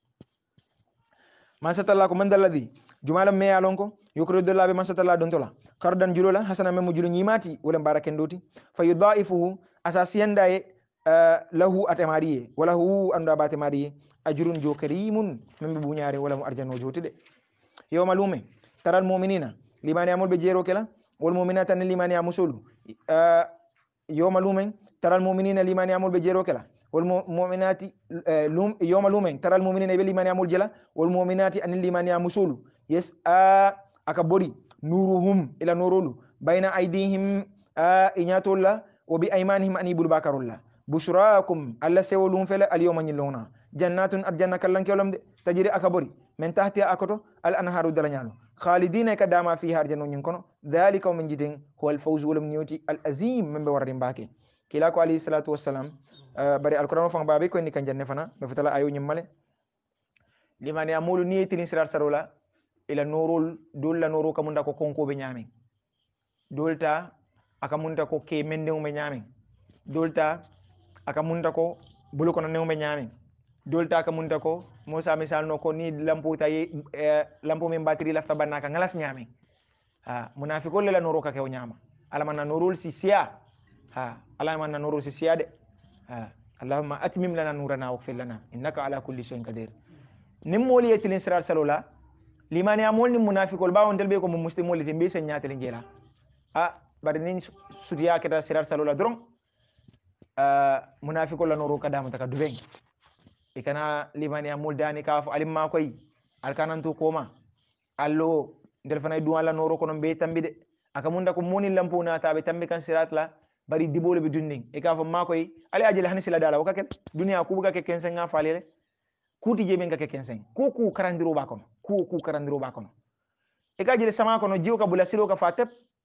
S1: man satalla ko mandal ladhi jumala me alon ko yukridu labe man satalla don tola kardan julola hasana memo julu nyimati wala baraken doti fayudaifuhu asasiyanda e lahu atamariye wala hu anda batamariye ajrun jo karimun membe bunyare wala mu arjano joti de yawma lume taral mu'minina limani amol be jero kala wal mu'minata limani amusulu يوم لومن ترى المؤمنين لمن يعمل بجيرو كلا والمؤمنات يوم لومن ترى المؤمنين لمن يعمل جلا والمؤمنات أن لمن يعمل سولو يسعى أكبري نورهم إلى نورولو بين أيديهم إنيات الله وبأيمانهم أن يبلوا باكر الله بشراكم الله سيولون فلا اليوم يلونا جنات أرجنا كلن كلام تجري أكبري من تحتها أكتو الأنهار دلنيالو خالدين كداما فيها أرجنون ينكونو ذلك من جدين هو الفوز والمنيوتي العظيم من بوردين باكي كلاكو عليه الصلاة والسلام بري القرآن فان بابي كو إني كان جنة فنا مفتلا أيو نمالي لمن يعمل نيتي نسرار سرولا إلى نورول دول لا نورو كموندا كو كونكو بنيامين دولتا أكموندا كو كي منديو بنيامين دولتا أكموندا كو بلو كنا نيو بنيامين dolta ka munta ko Musa misal no ko ni lampu tay lampu min batterie lafta banna ka ngalas nyame munafiqol la noro ka ke nyama ala man nurul si siya ala man nurul si siya de allahumma atmim lana nurana waghfir lana innaka ala kulli shay'in qadir nim moli yetilin sirar salola limani amol ni munafiqol ba on delbe ko muslimol li tembe sen nyatel ngela bari nin sutiya keta sirar salola dron munafiqol la noro ka damata ka duben ikana limani amul dani kaf alimma koy alkanantu koma allo del fanay du ala noro kono be tambide akamunda ko moni lampo na tabe tambe kan sirat la bari dibole be dunding e ka fo makoy ali ajele hani sila dala wakakel dunia ku buga ke kensen nga falele kuti je men ga ke kensen ku karandiro ba kono ku karandiro ba kono e ka jele sama kono jiw ka bula silo ka fatep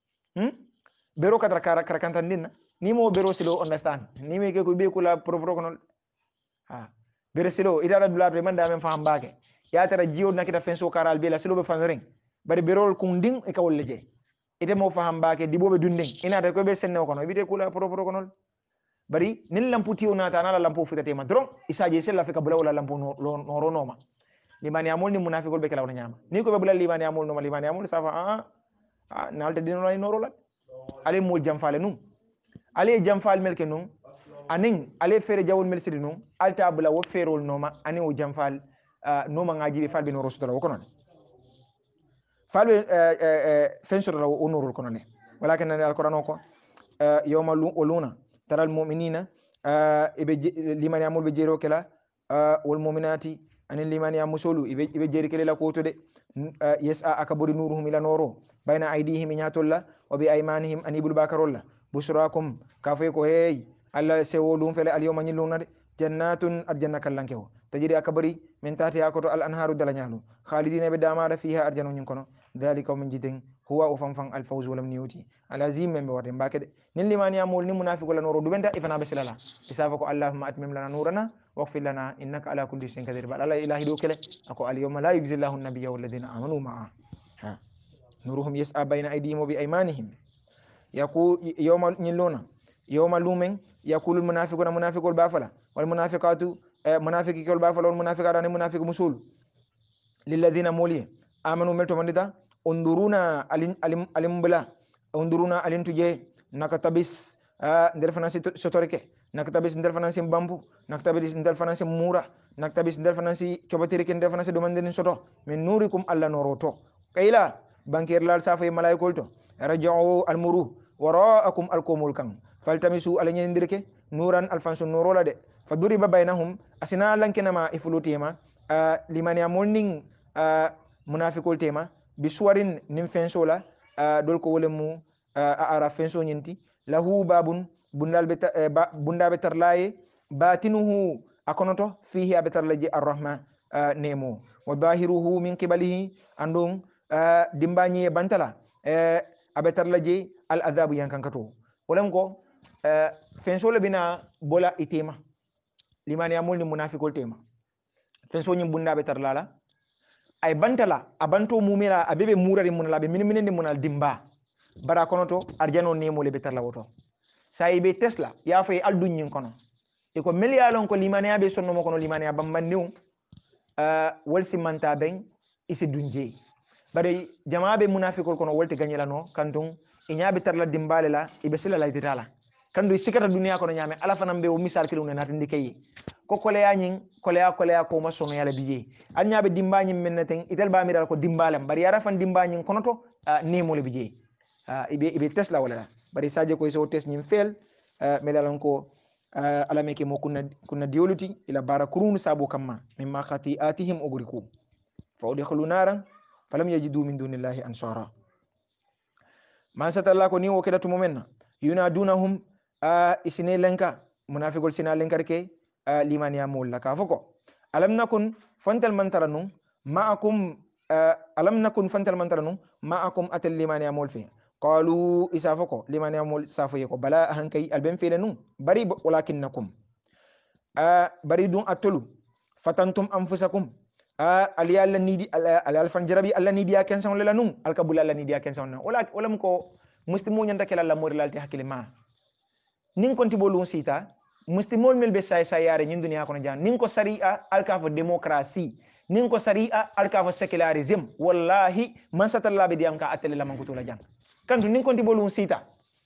S1: bero ka kara kantandina ni mo bero silo understand ni me ke ko be kula propro kono ha bere silo idara dula do man da men faham bake ya tara jiw na kita fenso karal be la silo be fanring bari berol kunding e ka wolle je ite mo faham bake dibobe dunding ina da ko be senne kono bite kula propro kono bari nin lampu tiyo nata nala lampu fitate ma dron isaje sella fika bula wala lampu no ronoma limani amul ni munafiqul be kala wona nyama ni ko be bula limani amul no limani amul safa nalta dino lay norolat ale mul jamfale num ale jamfal melke num anin ale fere jawol mel sidi num alta bula wo ferol noma ani o jamfal noma ngaji be falbe no rosuto ko non falbe fensoro la o norol kono ne walakin alquran ko yawma uluna taral mu'minina limani amul be jero kala wal mu'minati anin limani amusolu ibe jeri kala ko to de yas'a akaburi nuruhum ila noro bayna aydihim nyatolla wa bi aymanihim anibul bakarolla busrakum kafay ko hey alla sewolum fele al yawma nyiluna de jannatun arjanna kallankewo tajiri akabari min tati akoto al anharu dalanyalu khalidina be damada fiha arjanu nyin kono dalika min jiten huwa ufan al fawz walam niyuti al azim membe warde mbakede nin limani amul ni munafiq wala noro dubenta ifana be silala isafa ko allahumma atmim lana nurana waghfir lana innaka ala kulli shay'in qadir bal ala ilahi do kele ako al yawma la yujzillahu an-nabiyya wal ladina amanu ma'a nuruhum yas'a bayna aydihim wa bi aymanihim yaqul yawma nyiluna yawma lumen yaqulu al munafiqul bafala wal munafiqatu munafiqul bafala wal munafiqatu ni munafiq musul lilladhina muli amanu melto mandida unduruna alimbla unduruna alintuje nakatabis nder fanansi sotoreke nakatabis nder fanansi bambu nakatabis nder fanansi mura nakatabis nder fanansi cobatirike nder fanansi domandin soto min nurikum alla noroto kayla bankir lal safa malaikol to raja'u almuru wara'akum alqumul kan faltamisu alanyendirke nuran alfansu norola de faduriba bainahum asina lankenama ifulutima limani amolning munafiqul tema bisuwarin nim fensola dol ko wolemu ara fenso nyinti lahu babun bunda betar laye batinuhu akonoto fihi abetar laji arrahma nemo wa bahiruhu min qibalihi andum dimbani bantala abetar laji al adhabu yankankato wolem ko fenso bina bola itema limani amol ni munafiqul tema fenso nyim bunda betar lala ay bantala abanto mumela abebe murari munala be minimine munal dimba bara konoto arjano nemo le betar lawoto saybe tesla ya fay aldu nyin kono e ko melialon ko limaniya be sonno mo kono limaniya bambandiw wal simanta ben isi dunje bare jamaa be munafiqol kono wolte ganyela no kantum e nyaabe tarla dimbale la e be sila laytitala kandu sikata duniya kono nyame ala fanam be o misal kilune natindi kay ko koleya nyin koleya ko ma sono yala biye an nyaabe dimbañi mennaten itel ba miral ko dimbalem bari yara fan dimbañi kono to nemo le biye ibe tesla wala bari saje ko so tes nyim fel melalan ko ala meke mo kunna dioluti ila bara kurun sabo kamma mimma khati'atihim ugriku fa udkhulu naran falam yajidu min dunillahi ansara man satalla ko ni wo kedatu momenna yunadunahum isine lenka munafiqul sina lenkarke limaniya mulla ka foko alam nakun fantal mantaranu ma'akum alam nakun fantal mantaranu ma'akum atal limaniya mulfi qalu isafako limaniya mul safayko bala hankay alben felenu bari walakinnakum bari dun atulu fatantum anfusakum ali alla nidi al fanjarabi alla nidi ya kensan lanu alkabul alla nidi ya kensan wala ko muslimo nyanda kala la mori lalti hakilima nin konti bolun sita muslimol mel be say yare nyin duniya kono jan nin ko sharia alkafo demokrasi nin ko sharia alkafo secularism wallahi man satalla be diam ka atele la man kutula jang kantu nin konti bolun sita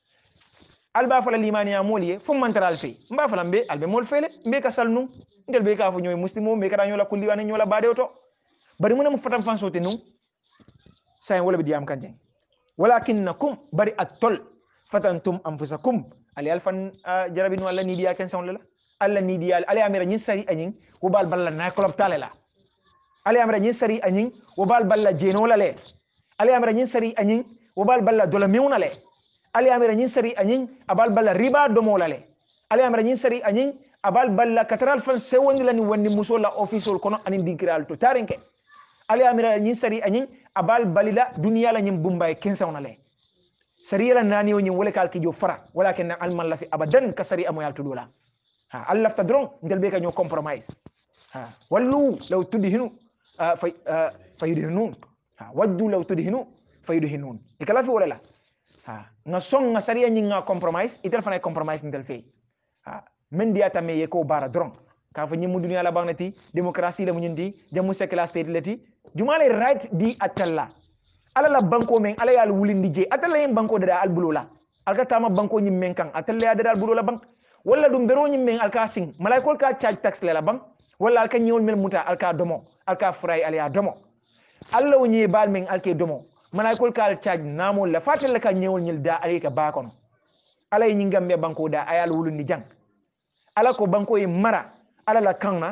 S1: alba fala limaniya moliye fum mantaral fe mba fala mbe albe mol fele mbe ka salnu ndel be ka fo nyoy muslimo mbe ka nyola kulli wan nyola bade to bari munam fatam fansote nu say wala be diam kanjeng walakinnakum bari atol fatantum anfusakum ali alfan jarabinu alla ni diya ken sonle la alla ni diya ali amira nyin sari anyin wo bal balla na kolop talela ali amira nyin sari anyin wo bal balla jeno la le ali amira nyin sari anyin wobal balla dola meuna le ali amira nyin sari anyin abal balla riba domola le ali amira nyin sari anyin abal balla katral fan sewondi lani wandi musola official kono anin digral to tarinke ali amira nyin sari anyin abal balila duniya la nyin bumbay kensawna le sari la nani o nyin wala kal kijo fara wala ken alman la fi abadan ka sari amoyal tudula ha allah tadron ndel be ka ñoo compromise ha wallu law tudhinu fayudhinun ha waddu law tudhinu fayudhinun ikala fi wala la ha nga song nga sari nyin nga compromise itel fana compromise ndel fe ha men dia tame ye ko bara dron ka fa nyimu dunya la bagnati démocratie la mu ñindi jamu secular state leti jumale right di atalla ala la banko men ala yal wulindi je atalla yen banko da al bulula alka tama banko nyim men kan atalla ya da al bulula bank wala dum bero nyim men alka sing malaikol ka charge tax la bank wala alka ñewol mel muta alka domo alka fray ala ya domo alla woni bal men alke domo malaikol ka charge namo la fatel ka ñewol ñil da alika ba kono ala yi ngambe banko da ayal wulindi jang ala ko banko yi mara ala la kanna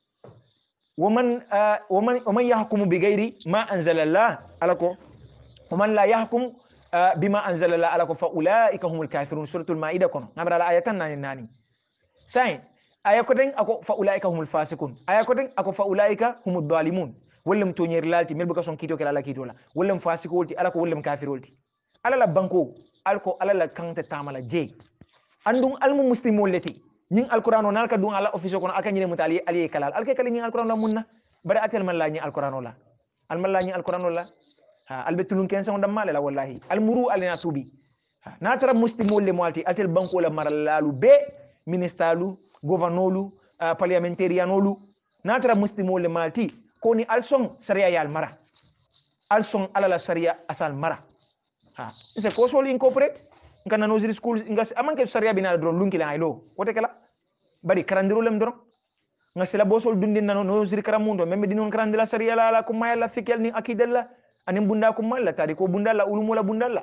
S1: waman yahkumu bi ghairi ma anzala Allah ala ko waman la yahkum bima anzala Allah ala ko fa ulaika humul kafirun suratul maida kono ngamra la ayatan nani sai aya ko den ako fa ulaika humul fasiqun aya ko den ako fa ulaika humud zalimun wallam to nyer lalti mel buka son kito kala la kito la wallam fasiqolti ala ko wallam kafirolti ala la banko alko ala la kanta tamala je andum almu muslimol leti ñing alquran nal ka dun ala office kono aka ñine mutali ali kalal alke kala ñing alquran la munna bare atel man la ñing alquran la al man la ñing alquran la ha albetulun ken son damma la wallahi almuru alina tubi na tara muslimol le molti atel banko la marallalu be ministalu gouvernolu parliamentarianolu na tara muslimol le malti ko ni alson sharia yal mara alson ala la sharia asal mara ha c'est ko so incorporate ngana nursery school ngas amanke sharia bina dron lunki la ilo wote kala bari karandiro lem dron ngasila bosol dundin nano nursery karamundo membe dinon karandila sharia la ko mayalla fikel ni akidalla anin bunda ko malla tadi ko bundalla ulumula bundalla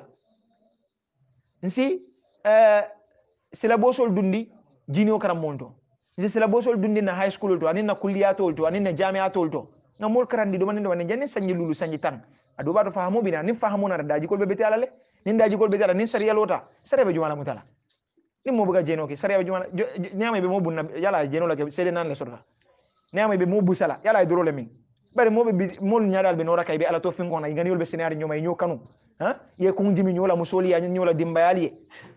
S1: nsi sila bosol dundi jinio karamonto nsi sila bosol dundi na high school to anin na kulliyatol to anin na jami'atol to ngamol karandi do manen do manen janni sanyi lulu sanyi tan ado ba do fahamu bina nin fahamu na daji kol be beti alale nin daji kol beti ala nin sariya lota sariya be jumala mutala nin mo buga jeno ke sariya be jumala nyama be mo bunna yala jeno la ke sede nan le sota nyama be mo busala yala doro le min bari mo be mo nyaadal be nora kay be ala to fin kona igani yol be scenario nyoma nyo kanu ha ye ko ndimi nyola musoli ya nyola dimbayali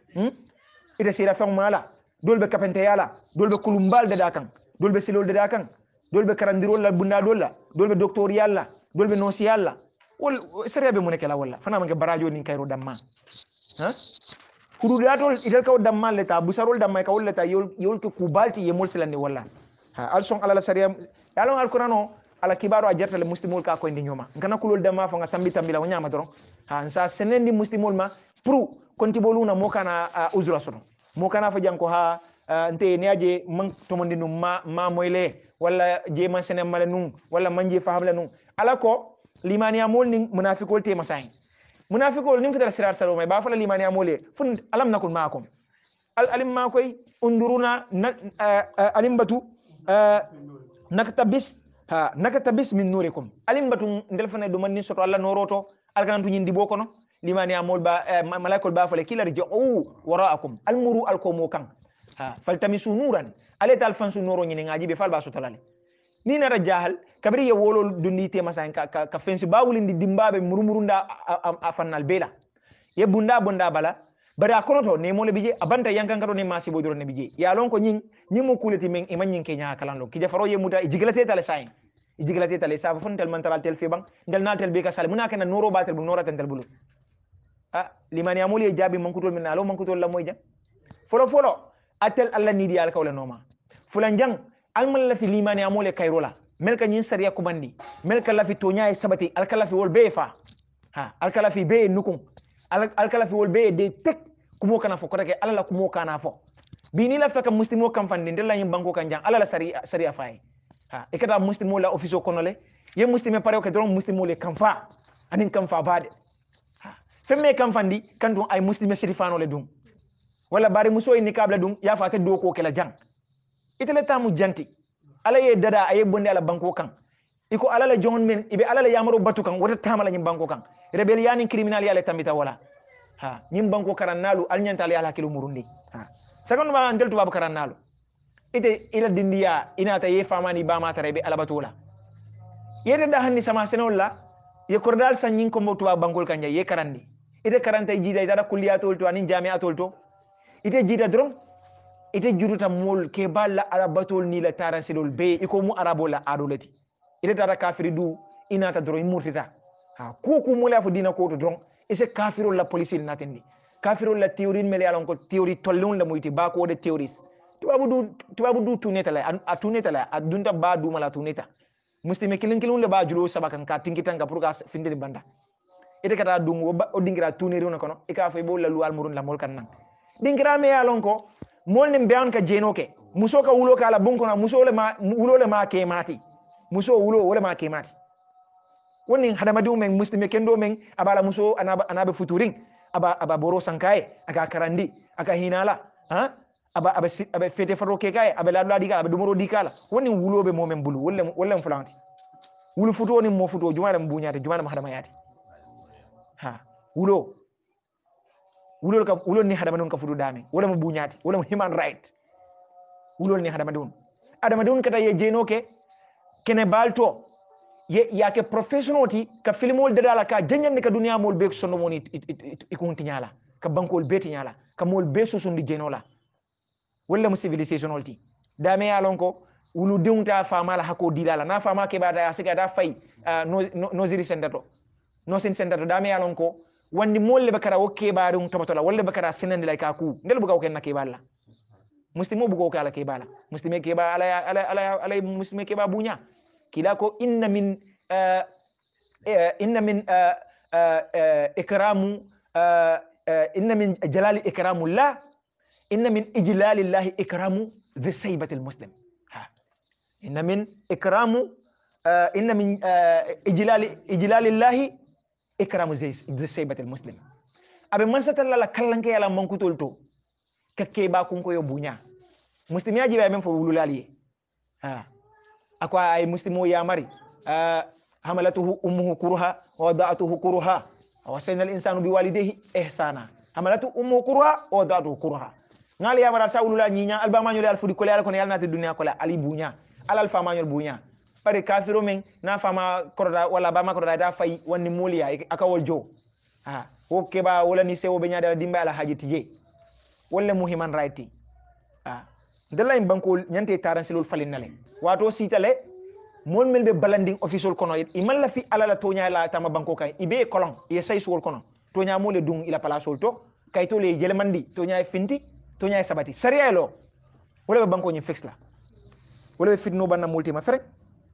S1: ida sira fa mala dolbe kapente yala dolbe kulumbal de dakan dolbe silol de dakan dolbe karandirol la bunda dolla dolbe docteur yalla dolbe nosi yalla wol serebe mo nekela walla fana manke barajo nin kayro damma ha kurudatol itel kaw damma leta busarol damma ka wallata yol ke kubalti yemol silande walla ha alson ala la sariya yalon alqur'ano ala kibaro a jertale muslimol ka ko indi nyoma ngana kulol damma fa nga tambi la wanyama doron ha nsa senendi muslimol ma pour kontiboluna mo kana uzra sono mo kana fa janko ha nte ne aje man tomondi num ma moyle wala je man sene male num wala manje fahamle num ala ko limaniya mol ning munafiqol te masay munafiqol nim fitara sirar saro may ba fa limaniya mole fun alam nakul maakum alim ma koy unduruna alim batu nakatabis min nurikum alim batu ndel fane do man ni soto alla noroto alkanantu nyindi bokono limaniya mol ba malaikol ba fa kila rja'u waraakum almuru alkomo kan ha faltamisu nuran aleta alfansu noro nyini ngaji be fal ba sotolale ni na rajahal kabri ye wolo dundi te masan ka fensi bawulindi dimbabe murumurunda afannal bela ye bunda bala bari akonoto ne mole bije abanta yankan kado ne masi bodoro ne bije ya lon ko nyin mo kuleti men iman nyin kenya kalando ki jafaro ye muta ijiglate tale sayin ijiglate tale sa fontel mantaral tel fe bang del natel be ka sale munaka na noro batel bu nora tentel bulu limani amuli e jabi mankutol min alo mankutol la moy jam folo atel alla ni di al kawla noma fulan jang almal la fi limani amole kayrola melka nyin sariya kubandi melka la fi tonya e sabati alkala fi wol be fa ha alkala fi be nukun alkala fi wol be de tek kumo kana fo kotake alala kumo kana fo bini la faka muslimo kam fandi ndella yin banko kan jang alala sariya fay ha ikata muslimo la office konole ye muslime pare ko don muslimo le kam fa anin kam fa bade ha femme kam fandi kandu ay muslime sirifano le dum wala bari muso ni kabla dum ya fa te do ko kala jang itele tamu janti ala ye dada aye bonde ala banko kan
S2: iko alala jongon men ibe alala yamaro batu kan wata tamala nyim banko kan rebel yani criminal yale tambita wala ha nyim banko karannalu alnyanta ala hakilu murundi ha second ma andel tubabu karannalu ite ila dindiya inata ye famani ba mata rebe alabatula yede da hanni sama senolla ye kordal sanyin ko tubabu bankol kanja ye karandi ite karanta jida ida kulliyatol to anin jami'atol to ite jida dron ite juruta mol ke balla arabatol ni la taransilol be iko mu arabola adolati ite tata kafiri du inata dron murtita ha ku mula fu dina ko to dron ise kafirol la police natendi kafirol la théorie mele alon ko théorie tollon la muyti ba ko de théories tubabu du tuneta la a tuneta la adunta ba du mala tuneta muslimi kilin le ba julo sabakan ka tinkitanga pour ka findiri banda ite kata dum o dingira tuneri on kono e ka fay bo la luwal murun la mol kan nan dingira me alon ko mol nim beyan ka jeno ke muso ka wulo kala bon kono muso le ma wulo le ma ke mati muso wulo wala ma ke mati woni hadama dum men muslimi kendo men abala muso anabe futuring aba boro sankaye aga karandi aga hinala ha aba fete faro ke kay aba la diga aba dumoro dikala woni wulobe mo men bulu wala fulanti wulu futo ni mo futo jumaare mo buñaate jumaare mo hadama yaati ha wulo ni hadama don ka futu dame wala mo buñaati wala mo human right wulo ni hadama don kata ye jeno ke kene balto ye yake professional ti ka filmol de dala ka janyam ni ka dunia mol be sondo moni ikunti nyala ka bankol beti nyala ka mol be susundi jenola wala mo civilisation olti dame yalon ko wulu deunta famala hako dilala na fama ke bada asika da fay no ziri sendato no sin sendato dame yalon ko wandi molle bakara wokke baadum tomatola wala bakara sinande lay ka ku ndel bugaw ken nakay balla muslimo bugaw kala ke bala muslime ke ba ala muslime ke ba bunya kila ko inna min ikramu inna min jalali ikramullah inna min ijlalillahi ikramu dhi saybati almuslim inna min ikramu inna min ijlalillahi ikramu dhi saybati almuslim abe mansatalla la kallanke yala mankutol to kakke ba kunko yo bunya muslimiyaji ba men fo wululaliye akwa ay muslimo ya mari hamalatuhu ummuhu kurha wa wada'atuhu kurha wa sayna al-insanu biwalidayhi ihsana hamalatu ummuhu kurha wa wada'atuhu kurha ngal ya mara sawlula nyinya alba mañol al fudi ko le ko yalna te dunya ko la ali bunya alal fa mañol bunya pare kafiro men na fama korda wala ba ma korda da fay wonni moliya aka wol jo wo keba wala ni sewo be nyaada dimba ala haji tije wala muhiman righti ndalla en banko nyante taran silol falinale wato sitale mon mel be balanding official kono imal la fi alala tonya la tama banko kay ibe kolon ye say suwol kono tonya mo le dung ila palasol to kay to le jelmandi tonya finti tonya sabati sariya lo wala be banko nyi fix la wala be fitno banna multi ma fere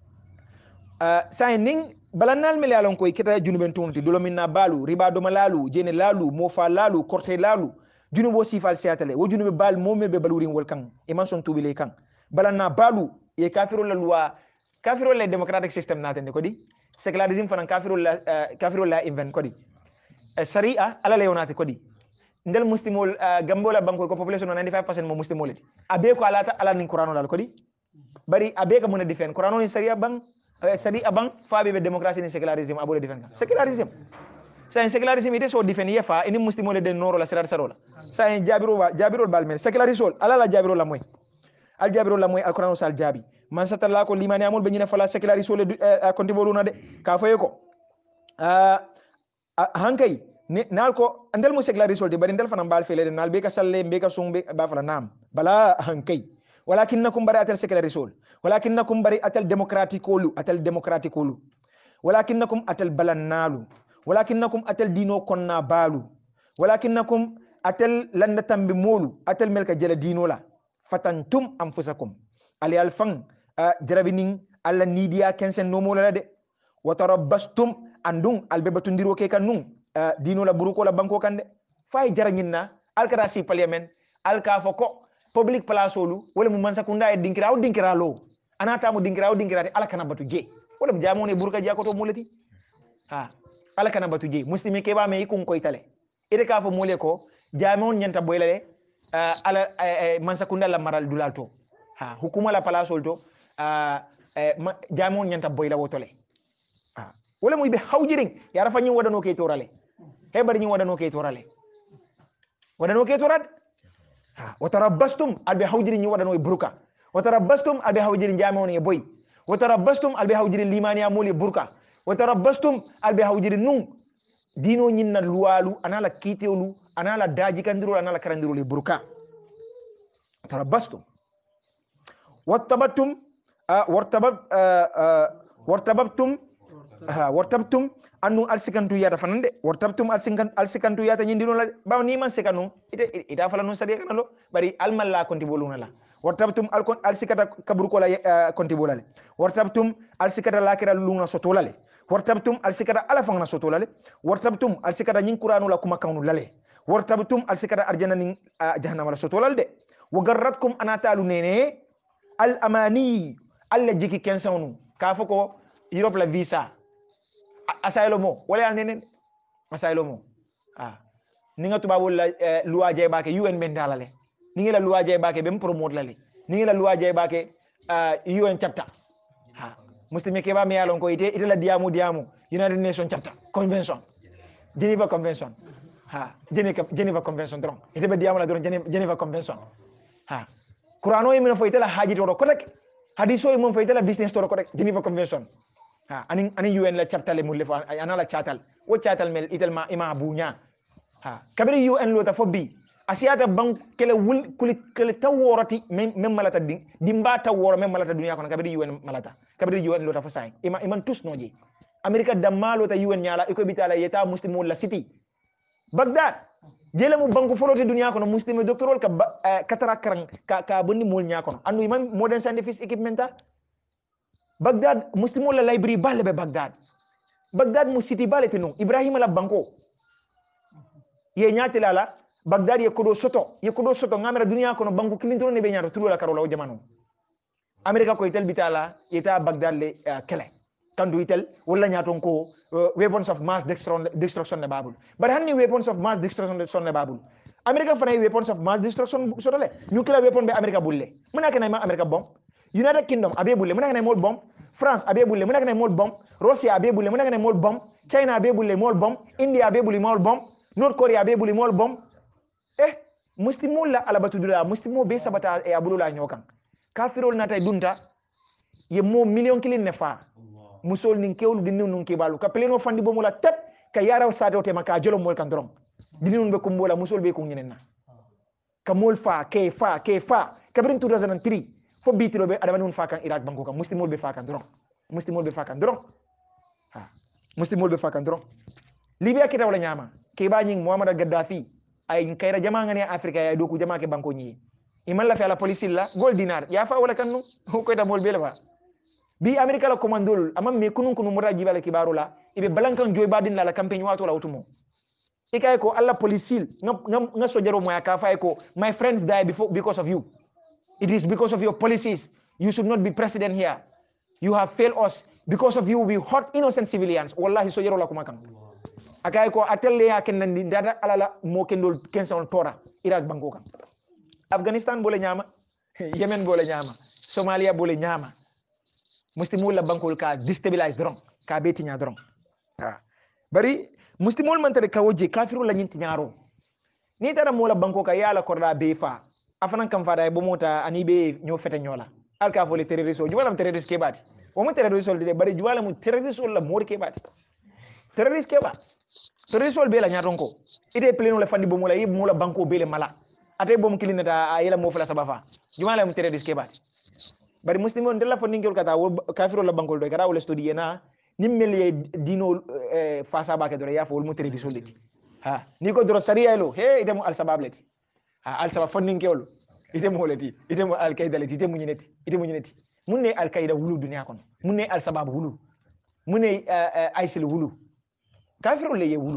S2: ning balannal mel yalon koy kita junuben tonti dolominna balu riba do malalu jene lalu mofa lalu korte lalu junubo sifal siatale wo junube bal momel be balurin wol kan e man son tubile kan balanna balu ye kafirul la loi kafirul la democratic system natende kodi secularism fanan kafirul la invent kodi sharia ala le yonati kodi ndel muslimol gambola banko ko population 95% mo muslimol abe ko ala nin qur'an la kodi bari abe ka mona defend qur'an ni sharia bang fabe be democracy ni secularism abole defend secularism sa secularism ite so defend yefa ini muslimol de noro la sirar sarola sa jabirol balmen secularisol ala la jabirol la moy al jabirol la moy alquran sal jabi man satalla ko limani amul be nyina fala secularisol konti boluna de ka faye ko hankay nal ko andel mo secularisol de bari ndel fanam bal fele nal be ka salle be ka sumbe ba fala nam bala hankay ولكنكم بري أتل سكيل رسول ولكنكم بري أتل ديمقراطيكولو ولكنكم أتل بلنالو ولكنكم أتل دينو كنا بالو ولكنكم أتل لندتم بمولو أتل ملك جل دينو لا فتنتم أنفسكم علي الفن جربينين على نيديا كنسن نومو لا دي وتربستم أندون البيبتون ديرو كيكا نون دينو لا بروكو لا بانكو كان دي فاي جرانينا الكراسي parliament الكافوكو public place olu wala mu mansa kunda e dinkira lo anata mu dinkira ala kana batu je wala mu jamone burka je ko to mulati ala kana batu je muslimi ke ba me ikun ko itale ede ka fo mule ko jamon nyanta boylale ala mansa kunda la maral dulalto hukuma la place ol to jamon nyanta boyla wotole wala mo ibe hawjiring ya rafa nyi wadano ke torale he bari nyi wadano ke torale وتربستم البي حوجري ني ودانو بركا وتربستم البي حوجري جامون يي بوي وتربستم البي حوجري ليمانيا مولي بركا وتربستم البي حوجري نون دينو نينا لوالو انا لا كيتيولو انا لا داجي كاندرو انا لا كراندرو لي بركا تربستم وارتبتم وارتبتم wartabtum annu alsikantu yata fanande wartabtum alsikantu yata nyindino la baw ni man sekanu ita fala non sadiya kanalo bari almalla konti boluna la wartabtum alsikata kabru ko la konti bolale wartabtum alsikata lakira luna sotolale wartabtum alsikata alafanga sotolale wartabtum alsikata nyin qur'anu la kuma kawnu lale wartabtum alsikata arjana nin jahannama la sotolal de wagarratkum anatalu nene al amani alla jiki kensawnu kafako Europe la visa asylum wala nenen asylum ninga tubabu la loi jay bake UN bendalale ninga la loi jay bake bem promote lale ninga la loi jay bake UN chapter muslimi ke ba mi yalon ko ite la diamu United Nations chapter convention Geneva convention Geneva convention dron ite be diamu la dron Geneva convention Qur'ano yimina fo ite la haji to ko rek hadiso yimon fo ite la business to ko rek Geneva convention ani UN la chapter le mulle fa ana la chatal wo chatal mel itel ma ima bunya kabiri UN lo ta fobi asiata bang kele wul kele taworati mem malata dimba taworo mem malata dunya kono kabiri UN malata kabiri UN lo ta fa sai iman tus noje America damalo ta UN nyala iko bitala yeta muslimul la city Baghdad jele mu banku folote dunya kono muslime doctorol ka katara karang ka bonni mol nya kono andu iman modern scientific equipment Baghdad muslimo la library balle be Baghdad mu city balle tinu Ibrahim la banko ye nyati lala Baghdad ye kodo soto ngamera dunia kono banku kilinto ne be nyato tulo la karola o jamano America ko itel bitala yeta Baghdad le kele kandu itel wala nyaton ko weapons of mass destruction ne babul but hanni weapons of mass destruction ne babul America fana weapons of mass destruction sotole nuclear weapon be America bulle muna kana ma America bomb United Kingdom abe bulle muna kana mol bomb France abe bulle muna kana mol bomb Russia abe bulle muna kana mol bomb China abe bulle mol bomb India abe bulle mol bomb North Korea abe bulle mol bomb muslimo la alabatudula muslimo be sabata e abulula nyokan kafirol nata dunta ye mo million kilin nefa musol nin kewlu dinnu nun kibalu ka pleno fandi bomula tep ka yara sado te maka jolo mol kan drom dinnu be kumbola musol be ko nyinena ka mol fa kabrin 2003 fo bitiro be adama nun fa kan Iraq banko kan muslimol be fa kan drom muslimol be fa kan drom Libya kita wala nyama ke ba nying Muammar Gaddafi ay kayra jama ngani Afrika ya doku jama ke banko nyi iman la fi ala police la gol dinar ya fa wala kanu ko da mol be la ba bi America la commandol amam me kunun mura jibale kibaru la ibe balankan joy badin la campagne wato la utumo ikay ko alla police nga sojaro moya ka fay ko my friends die because of you. It is because of your policies. You should not be president here. You have failed us. Because of you, we hurt innocent civilians. Wallahi sojaro la kumakam. Akay ko atelle ya ken nandi dada alala mo kendol kenson tora Iraq banko kan. Afghanistan boleh nyama, Yemen boleh nyama, Somalia boleh nyama. Muslimul la bankol ka destabilize drong, ka beti nya drong. Bari muslimul man tare kawoje kafiru la nyinti nyaro. Ni tara mola banko ka yala korda befa. Afanan kam fada bo mota ani be nyo fete nyola. Alka fo le terroriste juwala mu terroriste ke bati. Wo mu terroriste de bari juwala mu terroriste la mor ke bati. Terroriste ke ba. Terroriste be la nyaton ko. Ide pleno la fandi bo mola yib mola banko be le mala. Ate bom kilinata ayela mo fala sabafa jumala mu terroriste ke bati bari muslimon della fo ningol kata kafiro la bankol do kata wala study na nimmel ye dino fasa ba ke do ya fo mu terroriste leti ni ko do sariya lo he ite mu al sabab leti al sabab fo ningol ite mu leti ite mu al qaida leti ite mu nyineti munne al qaida wulu dunya kon munne al sabab wulu munne aisil wulu kafiro le ye wulu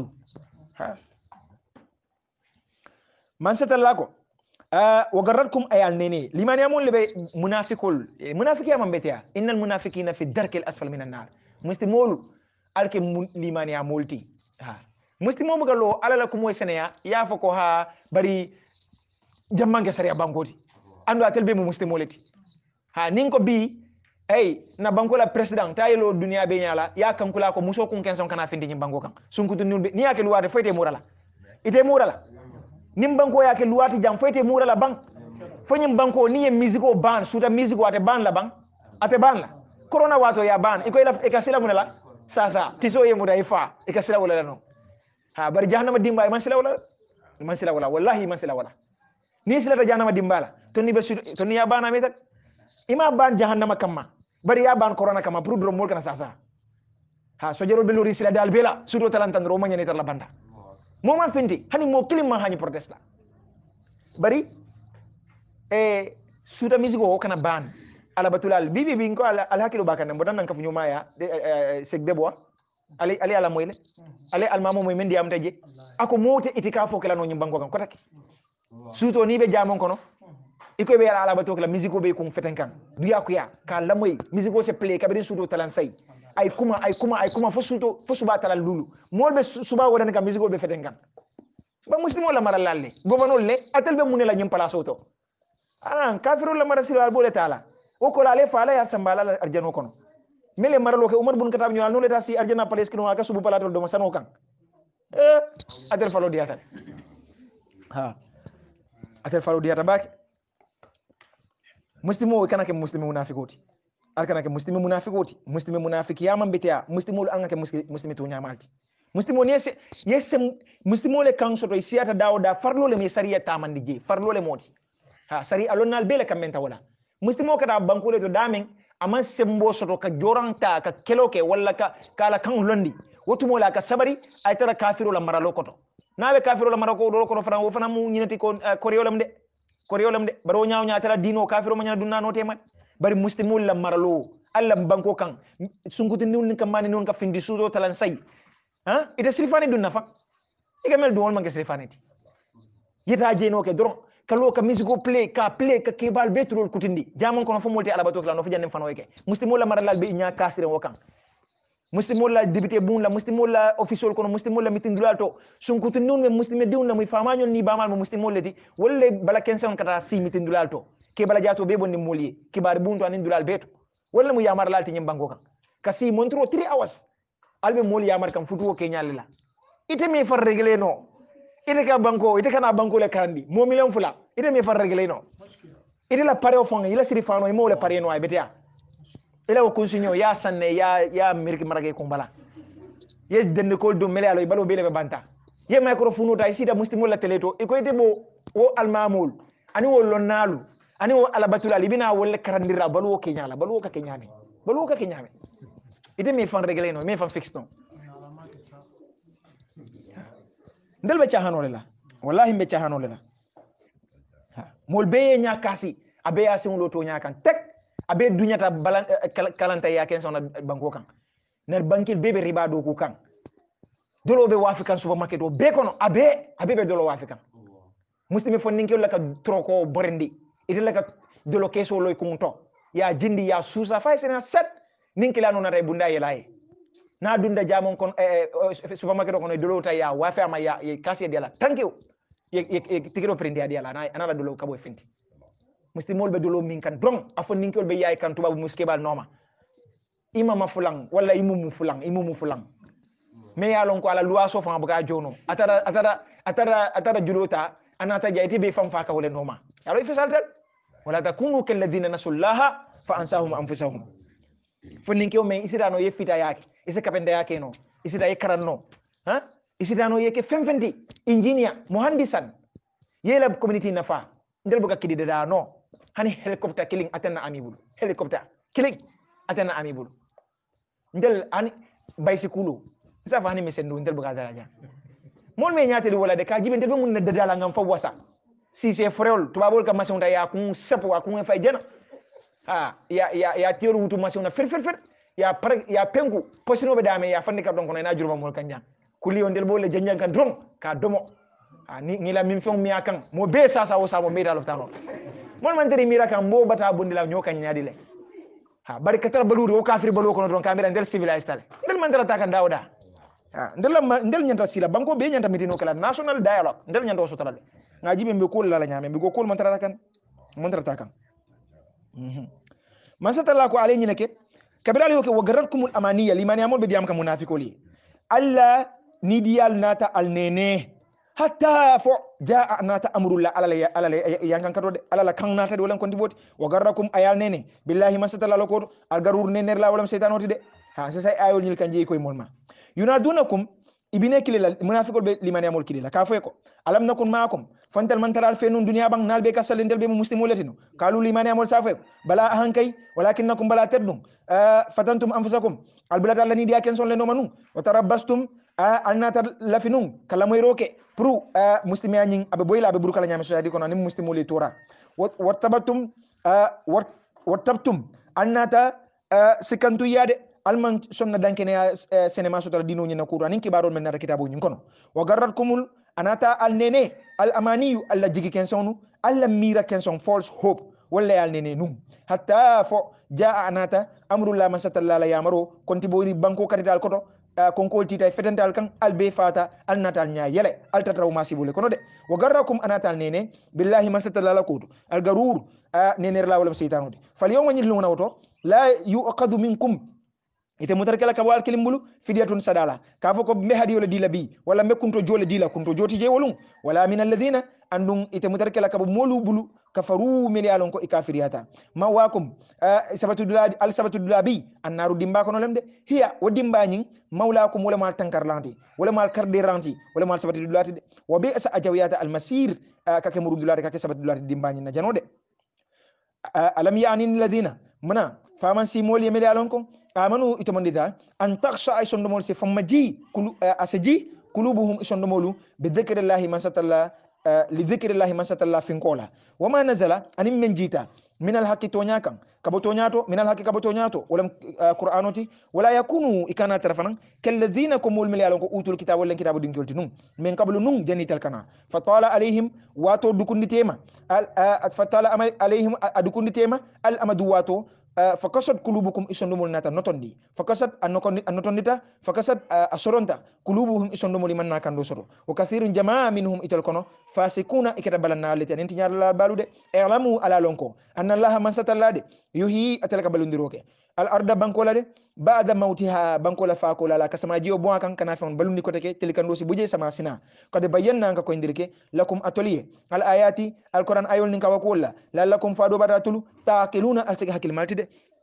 S2: man setallako وغرتكم ايال نيني لمن يامون لبي منافق يا من بيتيا ان المنافقين في الدرك الاسفل من النار مستمول الك لمن يامولتي مستمو بغلو على لكم وسنيا يا فكو ها بري جمانك سريا بانغوتي اندو اتل بي مستمولتي نينكو بي ay na banko la president ta yelo dunia be nyala ya kan kula ko muso kun kenson kana findi nyim banko kan sunkutu nulbe ni yake luwate foyte murala ite murala nim banko yake luwate jam foyte murala bang fanyim banko ni ye musico ban suta musico ate ban la bang ate ban la corona wato ya ban iko ila e kasila munala sasa tiso ye muda ifa e kasila wala no ha bar jahannama dimba man sila wala wallahi man sila wala ni sila ta jahannama dimbala to ni be to ni ya bana metat ima ban jahannama kamma bari ya ban corona kamma pour dro mol kana sasa ha so jero be lori sila dal bela sudo talantan ro manyani tar la banda mo man finti hani mo kilima hani protest la bari suda musico kana ban ala batulal bibi binko al hakilu bakana bodan nan kafu nyuma ya sek debo ali ala moyle ali al mamo moy mendi am taje ako mote itika fo kala no nyimbango kan kotake suto ni be jamon kono iko be ala bato kala musico be kum fetenkan duya ko ya ka lamoy musico se play kabrin suto talan say ay kuma fo suto fo suba talal lulu molbe suba wodan ka musico be fetenkan ba muslimo la mara lalle gobanol le atel be munela nyim place auto kafiru la mara silo albole taala o ko lale faala ya sambala arjano kono mele maralo ke umar bun katab nyal no leta si arjana palestino aka subu palatol do masano kan atel falo diata atel falo diata bak muslimo kana ke muslimo munafiqoti alkana ke muslimo munafiki ya mambetea muslimo anga ke muslimo to nyamalti muslimo ne yesse muslimo le kan soto siata dawda farlo le me sariya tamandi je farlo le moti sari alonnal bele kamenta wala muslimo kada bankule to damen aman sembo soto ka joranta ka keloke walla ka kala kan londi wotumo la ka sabari ay tara kafiru la maralo koto nabe kafiru la marako do kono fana wo fana mu nyinati ko koriolam de baro nyaaw nyaatara dino kafiru ma nyana dunna no temat bari muslimo la maralo alla banko kan sunkuti nun kan mani non ka findi sudo talan say ite srifani dunna fa igamel do won man ke srifani ti yeta jeno ke doron kalo ka musico play ka kebal betrol kutindi jamon kono fo molti ala bato kala no fi jannen fano yake muslimo la maralal be nya kasire wokan muslimo la député bun la muslimo la official kono muslimo la meeting dulato sun kutin non me muslimo diun la muy famañon ni bamal mo muslimo leti wolle bala kensen kata si meeting dulato ke bala jato be bonni molier kibar bunto anin dulal beto wolle mu yamar lalti nyim bango kan kasi montro 3 hours albe moli yamar kan futuo ke nyalila ite me far régler no ite kana banko le karandi mo million fula ite me far régler no ite la pare o fon ila siri fano mo le pare no ay betia ila o consigno ya Sanneh ya mirki marage ko bala yes den ko do mele alo balo bele be banta ye microphone ta isida muslimo la teleto iko ite bo o almamul ani wo lonnalu ani wo alabatul libina wolle karandira balu ke nyala balu ka ke nyame ite me fan régler no me fan fixe no ndel be chahanole la wallahi be chahanole la mol be nya kasi abe ya sin loto nya kan tek abe dunyata kalanta ya ken sona banko kan ner bankil bebe riba do ku kan dolo be wafikan supermarket o be kono abe be dolo wafikan muslimi fon ninki la ka troko borendi ite la ka dolo keso loy kunto ya jindi ya susa fay sena set ninki la nona ray bunda yelaye na dunda jamon kon supermarket ko no dolo ta ya wafi ama ya kasi de la tankiw ye tikiro prindi adi ala ana dolo kabo finti muslimol be dolo min kan dron afon ninkol be yaay kan tubabu muskebal noma imama fulang wala imumu fulang me yalon ko ala luaso fa buga jono atara julota anata jayti be fam fa ka wala noma yalo fisaltal wala takunu kal ladina nasullaha fa ansahum anfusahum foninke o men isidano ye fita yake ise kapende yake no isida e karanno isidano ye ke femfendi engineer muhandisan yela community nafa ndel buga kidi da no hani helicopter killing atana amibul helicopter killing atana amibul ndel ani bicycle sa fa hani mesendo ndel buga daraja mon me nyaate wala de ka jibe ndel mun na dadala ngam fa wasa si c'est frérol to babol ka mason da ya kun sepo wa kun fa jena ya tiyoru wutu mason na fer ya pengu posino be dame ya fandi ka don kono na jurba mol kanja kuli on del bole janjan kan dron ka domo ni la min fon mi akan mo be sa wo sa mo me dalo tano mon man teri mira kan mo bata bondila nyoka nyaadi le bari katar baluri o kafiri balu kono don kamera ndel civilized tal ndel man dara kan dawda ndel nyanta sila banko be nyanta mitino kala national dialogue ndel nyanta o sotala ngaji be ko la nyame be ko man tara kan mon tara kan
S1: man satalla ko ale nyinake kabirali ko wagarratkumul amaniya limani amol be diam ka munafiqoli alla ni diyal nata alnene hatta fo jaa nata amrullah alala yankan katode alala kan nata de wala kon diboti wagarrakum ayal nene billahi man satalla ko algarur nene la wala shaytan hoti de ha sai ayol nyil kan jeyi koy molma yunadunakum ibine kilila munafiqol be limani amol kilila ka foy ko alam nakun maakum fantal man taral fenun dunya bang nalbe kasal ndel be muslimu latino kalu limani amol safoy bala hankay walakinnakum bala tedum fatantum anfusakum albilata allani dia ken son le no manu wa tarabbastum alnata lafinun kala moy roke pro muslimi anyin abe boyla abe burkala nyame so yadi kono nim muslimu le tora wattabatum wattabtum alnata sikantu yade alman sonna dankene cinéma sotala dino nyina Qur'an nin kibarol men nata kitabo nyin kono wa garratkumul anata alnene al amaniyu alla jigi kensonu alla mira kenson false hope walla alnene num hatta fo jaa anata amrullah man satalla la yamaro konti bori banko katital koto konkol tita fetental kan albe fata alnatal nya yele altatraw masibule kono de wa garrakum anata alnene billahi man satalla la koto al garur nene la wala shaytanu de fal yawma nyiluna woto la yuqadu minkum ite mutarkala ka wal kilimbulu fidyatun sadala ka foko me hadi wala dila bi wala me kunto jole dila kunto joti je wolum wala min alladhina andum ite mutarkala ka molu bulu kafaru min yalon ko ikafiriyata ma wakum sabatu dulabi annaru dimba kono lemde hiya wo dimba nyin mawlakum wala mal tankar lanti wala mal karde ranti wala mal sabatu dulati wa bi asa ajawiyata almasir kake muru dulati kake sabatu dulati dimba nyin na janode alam yani alladhina mana faman si mol yemel yalon ko amanu itomandita an takhsha ay sondomol se famaji asaji qulubuhum isondomolu bi dhikrillahi man satalla li dhikrillahi man satalla finkola wama nazala anim men jita min alhaqi tonyakan kabo tonyato min alhaqi kabo tonyato wala qur'anoti wala yakunu ikana tarfanan kalladhina kumul mil yalon ko utul kitab wala kitabu dinkilti nun min qablu nun janital kana fatala alaihim wato dukundi tema fatala alaihim adukundi tema al amadu wato fakasat kulubukum isondumul nata notondi fakasat anotondita fakasat asoronta kulubuhum isondumul man nakando soro wa kathirun jamaa minhum ital kono fasikuna ikata balanna lati anti nyalla balude i'lamu ala lonko anna allaha man satallade yuhi atalaka balundiroke al arda bankola de ba'da mautiha bankola fakola la kasama jiyo bon kan kana fon balundi ko teke telikando si buje sama sina qad bayyana ka ko indirke lakum atoliye al ayati al quran ayol nin ka wakola lallakum fadu badatulu taqiluna al sigi hakil maltide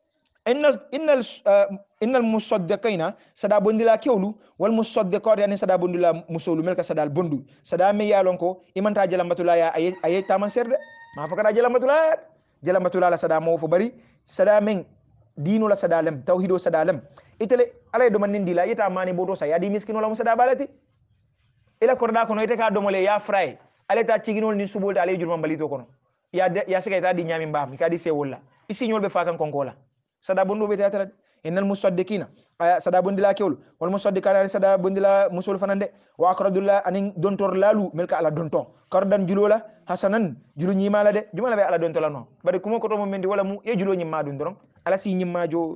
S1: innal musaddiqina sada bondila kewlu wal musaddiqat yani sada bondila musolu melka sada bondu sada me yalon ko imanta jalambatula ya ay taman serde ma fakada jalambatula la sada mo fo bari sada men dino la sada lem tawhido sada lem itele alay do man ndila yita mani boto sa yadi miskino la musada balati ila korda kono ite ka domole ya fray aleta ciginol ni subol alay jurman balito kono ya sika ita di nyami mbam ka di sewolla isignol be fakan konkola sada bondo be tata innal musaddiqina sada bondila kewlu wal musaddiqana sada bondila musul fanande wa aqradullah anin dontor lalu melka ala donto kardan julola hasanan julu nyimala de jumala be ala donto la no bari kuma ko to mo mendi wala mu ye julo nyimma dun doron ala si nyimma jo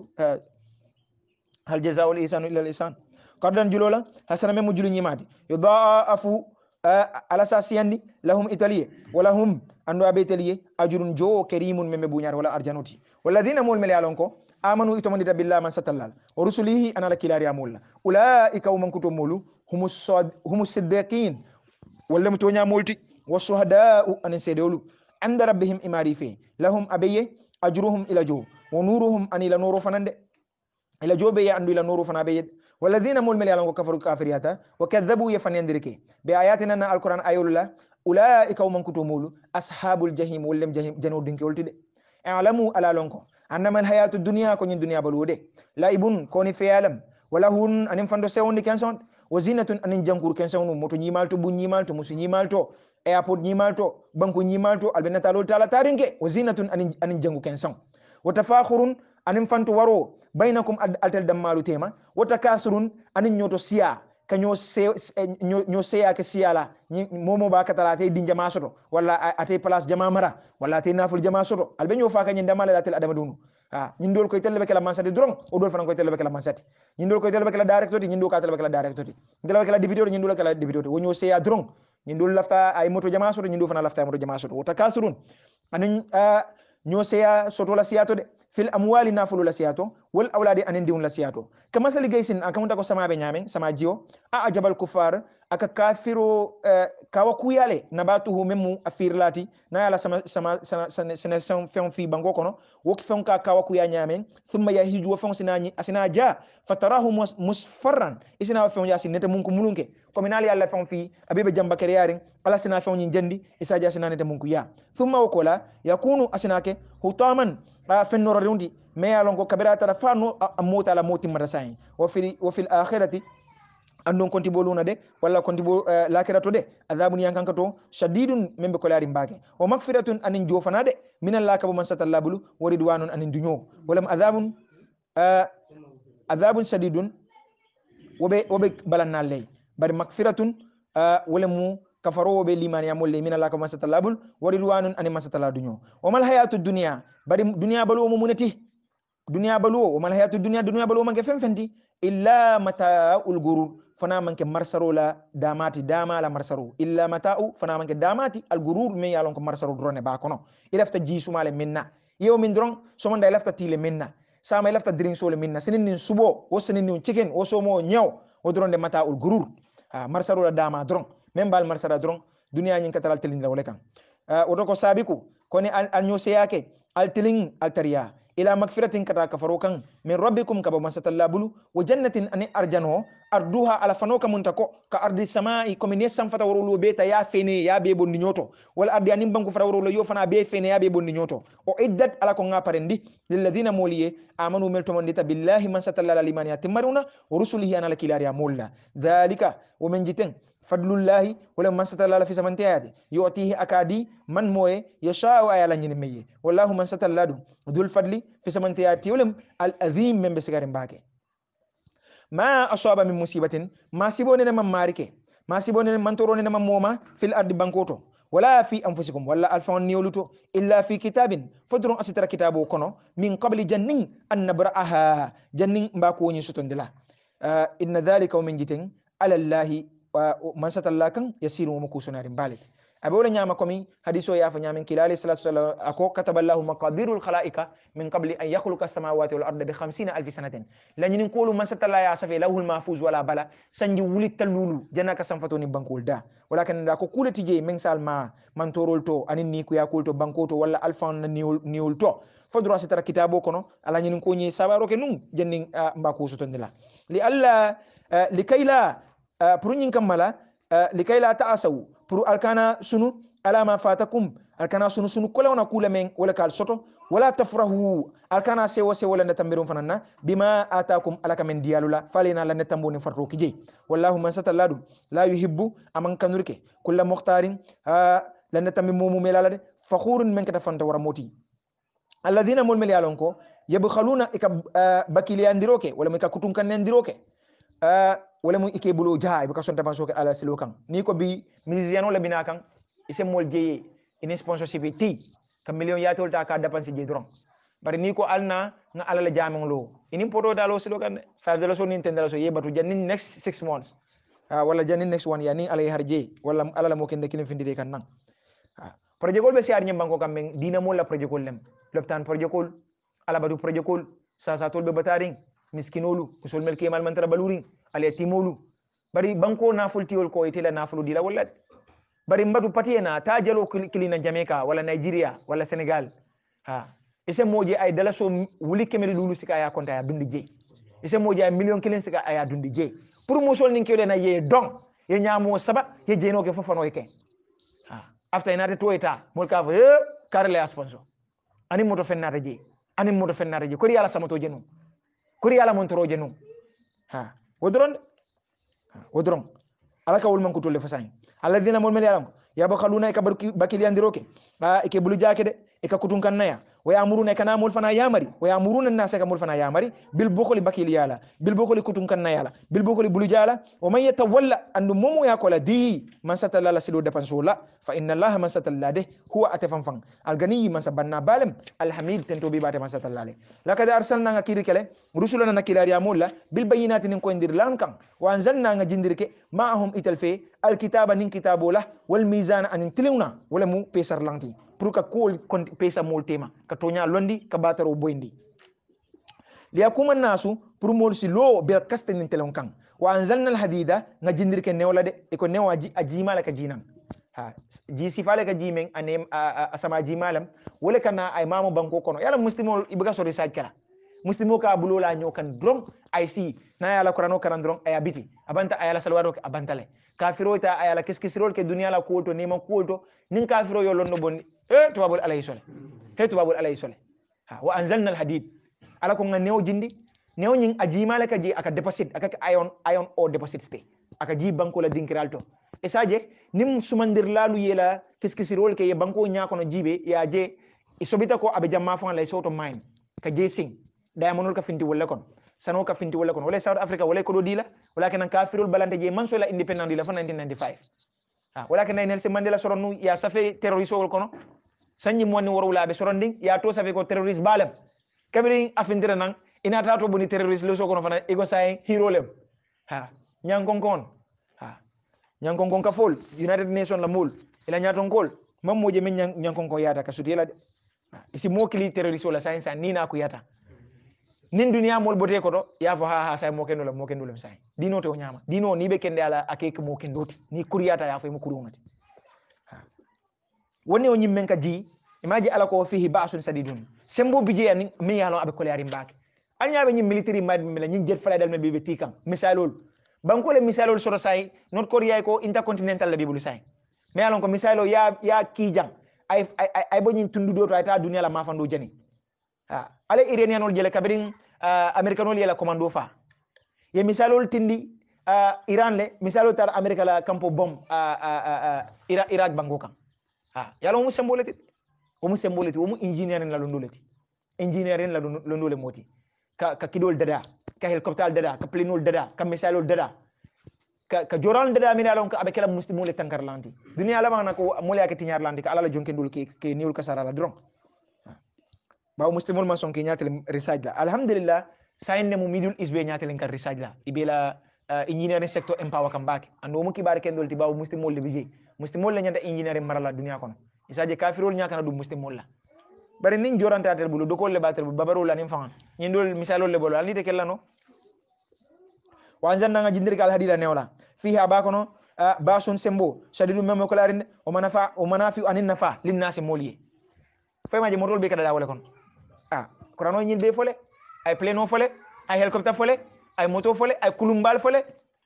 S1: hal jazaa'u al ihsanu illa al ihsan kardan julola hasana memu julu nyimadi yudaafu ala sasiyandi lahum italiye wala hum ando abetaliye ajurun jo karimun meme bunyar wala arjanuti walladhina mul mel yalon ko amanu itomandita billahi man satallal wa rusulihi ana la kilari amulla ulaika man kutumulu humus siddiqin wala mutonya multi wasuhada'u an sedolu anda rabbihim imarifi lahum abiye ajruhum ila jo wa nuruhum an ila nuru fanande ila jobe ya andu ila nuru fana be walladhina mul mel yalon ko kafaru kafiriyata wa kadhabu yafanyandirike bi ayatina na alquran ayulula ulaika man kutumulu ashabul jahim wallam jahim janu dinki woltide a'lamu ala lonko annama alhayatu dunya ko nyin dunya balude laibun koni fiyalam wala hun anim fando sewondi kenson wa zinatun anin jankur kenson moto nyimalto bu nyimalto musu nyimalto airport nyimalto banku nyimalto albena talo tala tarinke wa zinatun anin jangu kenson wa tafakhurun anim fanto waro bainakum altal dammalu tema wa takasurun anin nyoto siya kanyo seya ke siyala momo ba katala tay din jama soto wala atay place jama mara wala atay naful jama soto albe ñoo fa ka ñin dama la tel adama dunu ñin dol koy telbe kala mansati drong o dol fan koy telbe kala mansati ñin dol koy telbe kala directeur ñin dol ka telbe kala directeur ñin dol kala député ñin dol kala député wo ñoo seya drong ñin dol lafta ay moto jama soto ñin dol fana lafta ay moto jama soto wota kasurun anin ñoo seya soto la siyato de fil amwali nafulu la siyato wal awladi anin diun la siyato kama sali gaysin akamunta ko sama be nyamen sama jiyo a ajabal kufar aka kafiro kawa kuyale nabatuhu memu afirlati na yala sama fen fi bango kono wok fen ka kawa kuya nyamen thumma yahiju fen sinani asina ja fatarahu musfarran isina fen yasi nete munku mulunke kominali alla fen fi abibe jamba kere yarin ala sina fen nyin jandi isa ja sina nete munku ya thumma wakola yakunu asinake hutaman fen norarundi me yalon ko kabira tara fanu amota la moti marasain wa fil akhirati andon konti boluna de walla konti bo lakirato de adhabun yankankato shadidun membe ko laari mbake wa magfiratun anin jofanade minan lakabu man satallabulu wa ridwanun anin dunyo wala adhabun shadidun wobe balanna lay bari magfiratun wala mu kafaro be liman ya molle minan lakabu man satallabul wa ridwanun anin man satalla dunyo wa mal hayatud dunya bari dunya balu mu munati dunya balu wa mal hayatud dunya balu man ke fenti illa mata'ul gurur fana manke marsaro la damati dama la marsaro illa mata'u fana manke damati al gurur me yalon ko marsaro drone ba kono ilafta ji sumale minna yew min dron so man da ilafta tile minna sama ilafta drink sole minna sinin nin subo o sinin nin chicken o somo nyaw o drone de mata'ul gurur marsaro la dama dron même bal marsara dron dunya nyin kataral telin la wala kan o do ko sabiku koni al nyose yake al telin al tariya ila magfiratin kata kafarokan min rabbikum kaba masatallabulu wa jannatin ani arjano arduha ala fanoka muntako ka ardi samai komin yesam fata worolo beta ya fene ya be bondi nyoto wala ardi anim banku fata worolo yo fana be fene ya be bondi nyoto o iddat ala ko ngaparendi lil ladina moliye amanu meltomondita billahi man satallala liman yatimaruna wa rusulihi ana lakilari amulla dhalika wa min jiten fadlullahi wala man satallala fi samantiyati yu'tihi akadi man moye yasha'u ayala nyini meye wallahu man satalladu dul fadli fi samantiyati wala al azim men besigarin bake ma asaba min musibatin ma sibone man marike ma sibone man torone man moma fil ardi bankoto wala fi anfusikum wala alfan niwluto illa fi kitabin fadrun asitara kitabo kono min qabli jannin an nabraha jannin mbako ni sutondela inna dhalika min jitin ala allahi man satallakan yasiru mukusunarin balit abawla nyama komi hadiso ya fa nyamin kilali sallallahu alaihi wasallam ako kataballahu maqadirul khalaiqa min qabli an yakhluqa as-samawati wal arda bi 50000 sanatin lanyin qulu man satalla ya safi lahul mahfuz wala bala sanji wulit talulu janaka sanfato ni bankul da walakin da ko kulati je men salma man torol to anin ni ku yakulto bankoto wala alfan niul to fodro sitara kitabo kono ala nyin ko nyi sabaro ke nun jannin mbako sutondila li alla likayla purunyin kammala likayla ta'asaw pour alkana sunu alama fatakum alkana sunu kola wana kula men wala kal soto wala tafrahu alkana sewo wala natambirum fanana bima atakum alaka men dialula falina la natambo ni farro kije wallahu man satalladu la yuhibbu aman kanurke kullu mukhtarin la natammi mumu melala fakhurun men kata fanta wara moti alladhina mul mel yalonko yabkhaluna ika bakili andiroke wala meka kutunkan nandiroke wala mu ike bulo jaay be ka sonta ban soke ala silo kan ni ko bi musiciano la bina kan ise mol jeye ini sponsorship ti ka million ya tolta ka dépenser je dron bari ni ko alna nga ala la jamon lo ini poto dalo silo kan $5 so Nintendo so yebatu jannin next 6 months wala jannin next one ya ni ala harje wala ala la mo ken de kilim findide kan nan projet gol be siar nyam banko kam men dina mo la projet gol lem loptan projet gol ala badu projet gol sa tol be bataring miskinolu kusol mel kemal man tara baluring ale timolu bari banko nafultiwol ko itela nafulu dila wala bari mbadu patiena ta jalo kilina Jamaica wala Nigeria wala Senegal ise moje ay dala so wuli kemel lulu sika ya konta ya dundi je ise moje ay million kilin sika aya dundi je pour musol nin kewle na ye don ye nyamo saba ye jeno ke fofano ke after inate toita molka fa karle sponsor ani moto fennata je kori yala samato jenu kuri yala montoro jenu wodron alaka wol man ko tolle fasani alladhina mul yalam ya bakhaluna ka bakili andiroke ke bulu jake de e ka kutun kannaya wa yamuruna kana mul fana yamari wa yamuruna an-nasa ka mul fana yamari bil bukhli bakili yala bil bukhli kutun kannaya la bil bukhli bulu jala wa man yatawalla andu momo ya kola di man satalla la sido depan sola fa inna allaha man satalla de huwa atafan al-gani man sabanna balam al-hamid tento bi bate man satalla le laqad arsalna ngakiri kele rusulana nakilari amulla bil bayyinati nin ko indir lan kan wa anzalna ngajindirke ma'ahum italfe al-kitaba nin kitabola wal mizana anin tiluna wala mu pesar lanti
S2: pour ka ko pesa mol tema ka tonya londi ka bataro boyndi liyakuma nasu pour mol si lo be kasten telon kan wa anzalna alhadida nga jindir ke newla de e ko newa ajima la ka jinan ha ji sifale ka jimen anem asama jimalam wala kana ay mamu banko kono yala muslimo ibuga so research kala muslimo ka bulola nyokan dron ay si na yala qur'ano karan dron ay abiti abanta ayala salwado ke abantale kafiro ta ayala keskisirol ke dunya la ko to nema ko to nin kafiro yo lonno bonni to babul alayhi sole to babul alayhi sole ha wa anzalna alhadid ala ko nga new jindi new nyin ajima la ka ji aka deposit aka iron o deposit stay aka ji banko la dinkiral to e saje nim sumandir lalu yela keskisirol ke ye banko nya kono jibe ya je isobita ko abe jamma fa lay soto mine ka je sing diamondol ka finti wala kon sano ka finti wala kon wala South Africa wala ko do dila wala kan kafirul balante je man so la independent dila fa 1995 ha wala kan Nelson Mandela soronu ya safe terroriste wol kono sanyi monni worwula be soronding ya to safe ko terroriste balam kabiri afindira nang ina tato boni terroriste lo so kono fana ego say hero lem ha nyankonkon ha nyankonkon ka fol United Nation la mul ila nyaton kol mam moje men nyankonkon yata ka sudela de isi mokili terroriste wala science ni na ku yata nin duniya mol bote ko do ya fa ha say mokendo lem say dino to nyama dino ni be kende ala akeke mokendoti ni kuriyata ya fa mu kurungati ha woni o nyimmen ka ji imaji ala ko fihi ba'sun sadidun sembo bije ani mi yalo abe ko yari mbake alnyaabe nyim military mad mi la nyin jet fala dal me be tikan misalol banko le misalol soro say North Korea ko intercontinental la bibulu say me yalon ko misalo ya kijang ay bo nyin tundu do to ay ta duniya la mafando jani ha ale iranianol jele kabirin americanol yela commando fa ye misalol tindi Iran le misalo tar America la campo bomb Iraq bango kan ha yalo mu semboleti wo mu semboleti wo mu engineering la londoleti engineering la londole moti ka kidol dada ka helicopter dada ka plenol dada ka misalol dada ka joral dada min alon ka abekela muslimole tankar lanti dunia la bana ko mole akati nyar lanti ka ala jonke dul ke niul kasara la dron ba muslimol man son ke nyatel research la alhamdulillah sayne mu middle east be nyatel kan research la ibela engineering sector empower kam bake ando mu kibar ken dolti ba muslimol le bije muslimol le nyanda engineering marala dunia kono isaje kafirol nyakana du muslimol la bari nin joranta tel bulu dokol le batel babaro la nin fangan nyindol misalol le bolo ali de kellano wa anjanna nga jindir kal hadila newla fiha bakono basun sembo shadidu memo ko larin o manafi anin nafa lin nasi moliye fay maji motol be kada da wala kon Qur'ano ñil be fole ay pleno fole ay helicopter fole ay moto fole ay kulumbal fole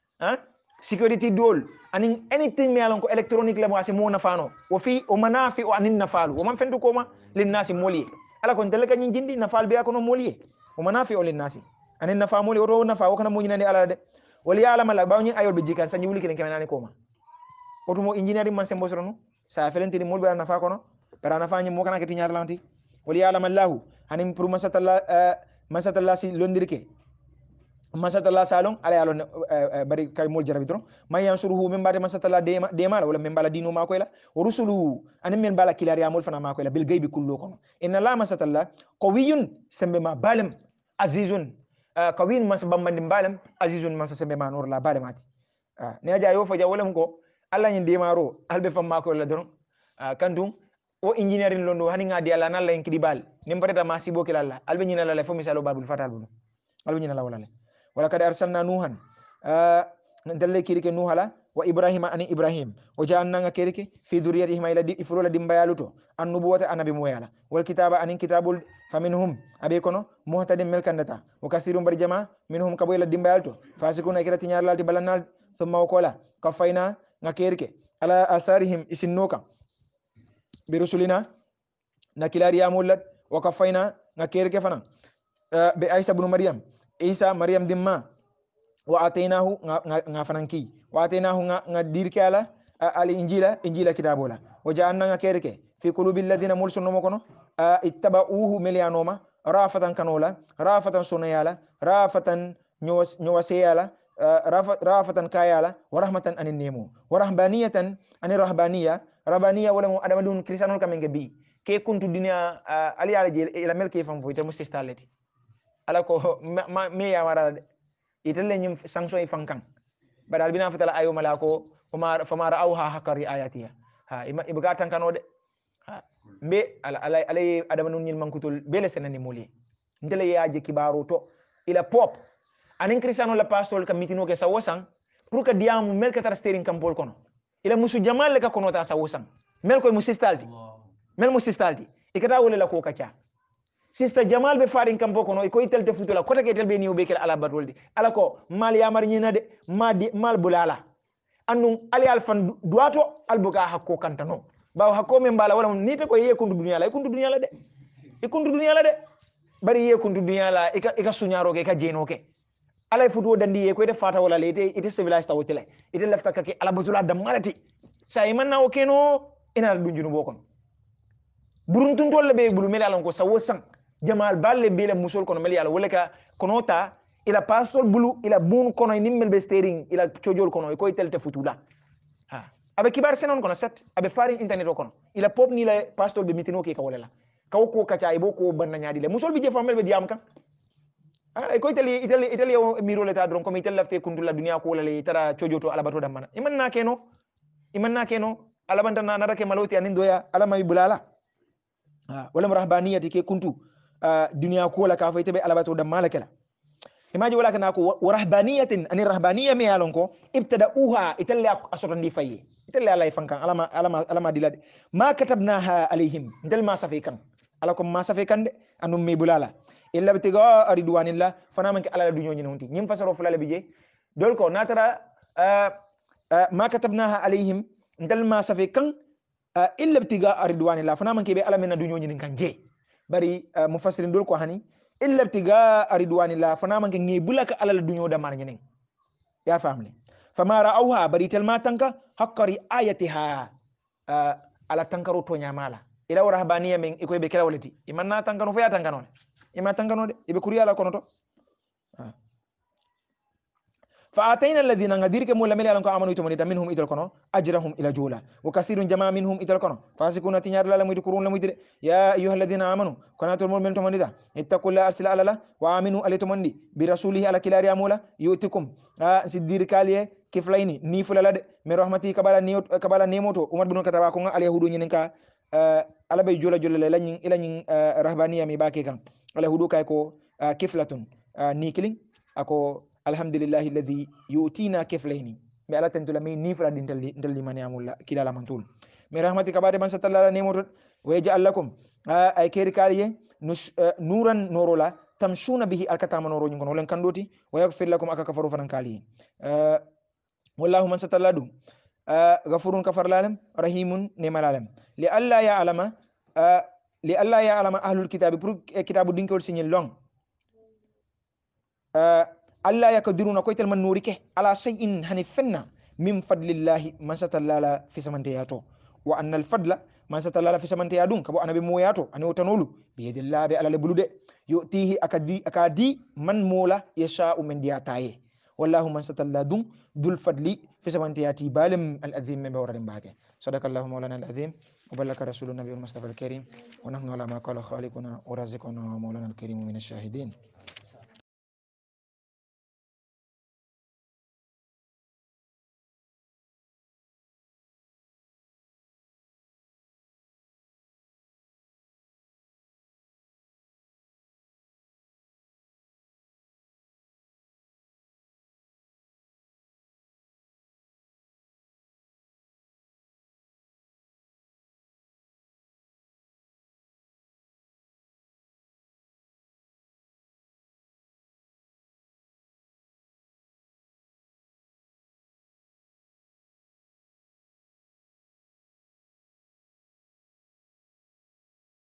S2: security dol anin anything me alon ko electronic la mo ase mo nafano wo fi o manafi o anin nafalu o man fendu koma lin nasi moliye ala kon telaka ñin jindi nafal be akono moliye o manafi o lin nasi anin nafa moli o nafa o kana mo ñinani ala de wali ala mala baw ñin ayol be jikan sa ñiwuli kenen kemenani koma otumo engineering man sembo sorono sa felentini mol be nafa kono bara nafa ñi mo kana keti ñaar lanti wali ala mallahu hanim pour masatalla si londirke masatalla salon ala yalon bari kay mol jarabitro may yansuruhu min bade masatalla de mala wala min bala dino mako la rusuluhu anim min bala kilari amol fana mako la bil gaybi kullu kono inna la masatalla qawiyun sembe ma balam azizun kawin mas bambandi balam azizun man sembe ma nur la balamati ne aja yo faja wala ko alla nyi de maro albe fam mako la don kantum o engineering londo hani ngadi ala nalla en kidibal nim pareta ma sibo kilalla albe nyina la fo misalo babul fatal bunu albe nyina la wala kad arsalna nuhan dalle kirike nuhala wa ibrahima ani ibrahim o janna nga kirike fi duriyatihima ila ifrola dimbayaluto annubuwata anabi moyala wal kitaba anin kitabul faminhum abe kono muhtadin melkandata wa kasirun bar jama minhum kabo ila dimbayalto fasikuna ikirati nyarlalti balanal thumma wakola kafayna nga kirike ala asarihim isinnoka birusulina na kilari ya mulad wa kafayna nga kirike fana be Isa ibn Maryam Isa Maryam dimma wa atainahu nga fananki wa atainahu nga dirke ala al injila kitabola wa ja'alna nga kirike fi qulubil ladina mulsun mokono ittaba'uhu milyanoma rafatan kanola rafatan sunayala rafatan nyowaseyala rafatan kayala wa rahmatan anin nemo wa rahbaniyatan anin rahbaniya wala mo adama dun kristanol kamenge bi ke kuntu dunia ali ala je ila melke fam fo ite mustistaleti ala ko me ya wara itelle nyim sanction e fankan badal bina fatala ayo malako famara auha hakari ayatiya ha ibga tan kanode ha mbe ala adama nun nyil mankutol bele senani moli ndele yaje kibaro to ila pop anin cristiano la pastor ka mitino ke sawosan pour que diamu mel ka tar steering kampol kono ila musu jamal ka kono ta sawosan mel koy musistalti mel musistalti ikata wala la ko kacha sista jamal be farin kampo kono ko itelte futula ko take telbe niwo be kel ala batoldi ala ko mal yamar nyina de mal bulala annum ali alfan duato albuga hakko kantano baw hakko men bala wala ni te ko ye kundu dunya la kundu dunya la de e kundu dunya la de bari ye kundu dunya la ika sunyaro ke ka jeno ke alay futu dandi ye ko ite fata wala le ite civilized tawtile ite lafta kake ala batula damalati sa imanna o keno ina dunjunu bokon buruntun tolle be bulu mel alan ko sawo sang jamal balle bele musol kono mel yalla wala ka kono ta ila pastor bulu ila bun kono ni mel be steering ila chojol kono ko telte futula ha abe kibar senon kono set abe faring internet o kono ila pop ni la pastor be mitino ke ka wala kaw ko kacha ibo ko banna nyaadi le musol bi je famel be diam kan ko itali o miro le ta dron ko mi tel lafte kundulla dunia ko wala le tara chojoto ala bato damana imanna keno ala banta na narake maloti anin doya ala may bulala wala rahbaniyati ke kuntu dunia ko la ka fayte be alabato da malakala imaji wala kana ko rahbaniyatin ani rahbaniya me yalon ko ibtada'uha italla asotandi faye italla lay fankan alama dilade ma katabnaha alaihim ndel ma safikan ala ko ma safikan de anum mi bulala illa btiga ridwanillah fana man ala dunyo ni nonti nyim fasaro fulala bije dol ko natara ma katabnaha alaihim ndel ma safikan illa ibtiga ridwanillah fana man kebe ala men dunyo ni kanje bari mufassirin dol ko hani illa ibtiga ridwanillah fana man ngi bulaka ala dunyo da mar nyenen ya famle fama ra'awha bari telma tanka haqqari ayatiha ala tankaro to nyamala ila rahbaniya men ikoy be kala walati imanna tankano fa ya tankano ima tankano de ibe kuriya kono to fa atayna alladhina ngadir ke mulla meli alanko amanu to monita minhum idal kono ajrahum ila jula wa kathirun jamaa minhum idal kono fasikuna tinyar la muy kurun la muy de ya ayyuhal ladhina amanu kana to mol men to monita ittaqullaha arsila ala wa aminu alaytum mondi bi rasulihi ala kilari amula yutikum sidir kaliye kiflaini ni fulala de mi rahmati kabala nemoto umar bin kataba ko al yahudu nyin ka ala bay jula jula la nyin ila nyin rahbaniya mi bake kan ala yahudu kay ko kiflatun nikiling ako alhamdulillahi alladhi yu'tina kiflayni mi ala tentula mi nifra dintal limani amulla kila la mantul mi rahmatika bade man satalla nemoto wa yaj'al lakum ay keri kaliye nuran norola tamshuna bihi alkatama noro nyingon holen kandoti wa yaghfir lakum aka kafaru fanan kaliye wallahu man satalla dum ghafurun kafar lalam rahimun nemalalem li alla ya alama ahlul kitabi pour kitabu dinkol signil long alla yakadiruna koytel man nurike ala shay'in hani fenna min fadlillahi man satallala fi samantiyato wa anna al fadla man satallala fi samantiya dun kabo anabi moyato ani wotanolu bi yadillahi bi ala bulude yu'tihi akadi man mola yasha'u min diyataye wallahu man satalla dun dul fadli fi samantiyati balim al azim min bawradin bake sadaqallahu maulana al azim wa ballaka rasulun nabiyul mustafa al karim wa nahnu ala ma qala khaliquna wa razaquna maulana al karim min ash-shahidin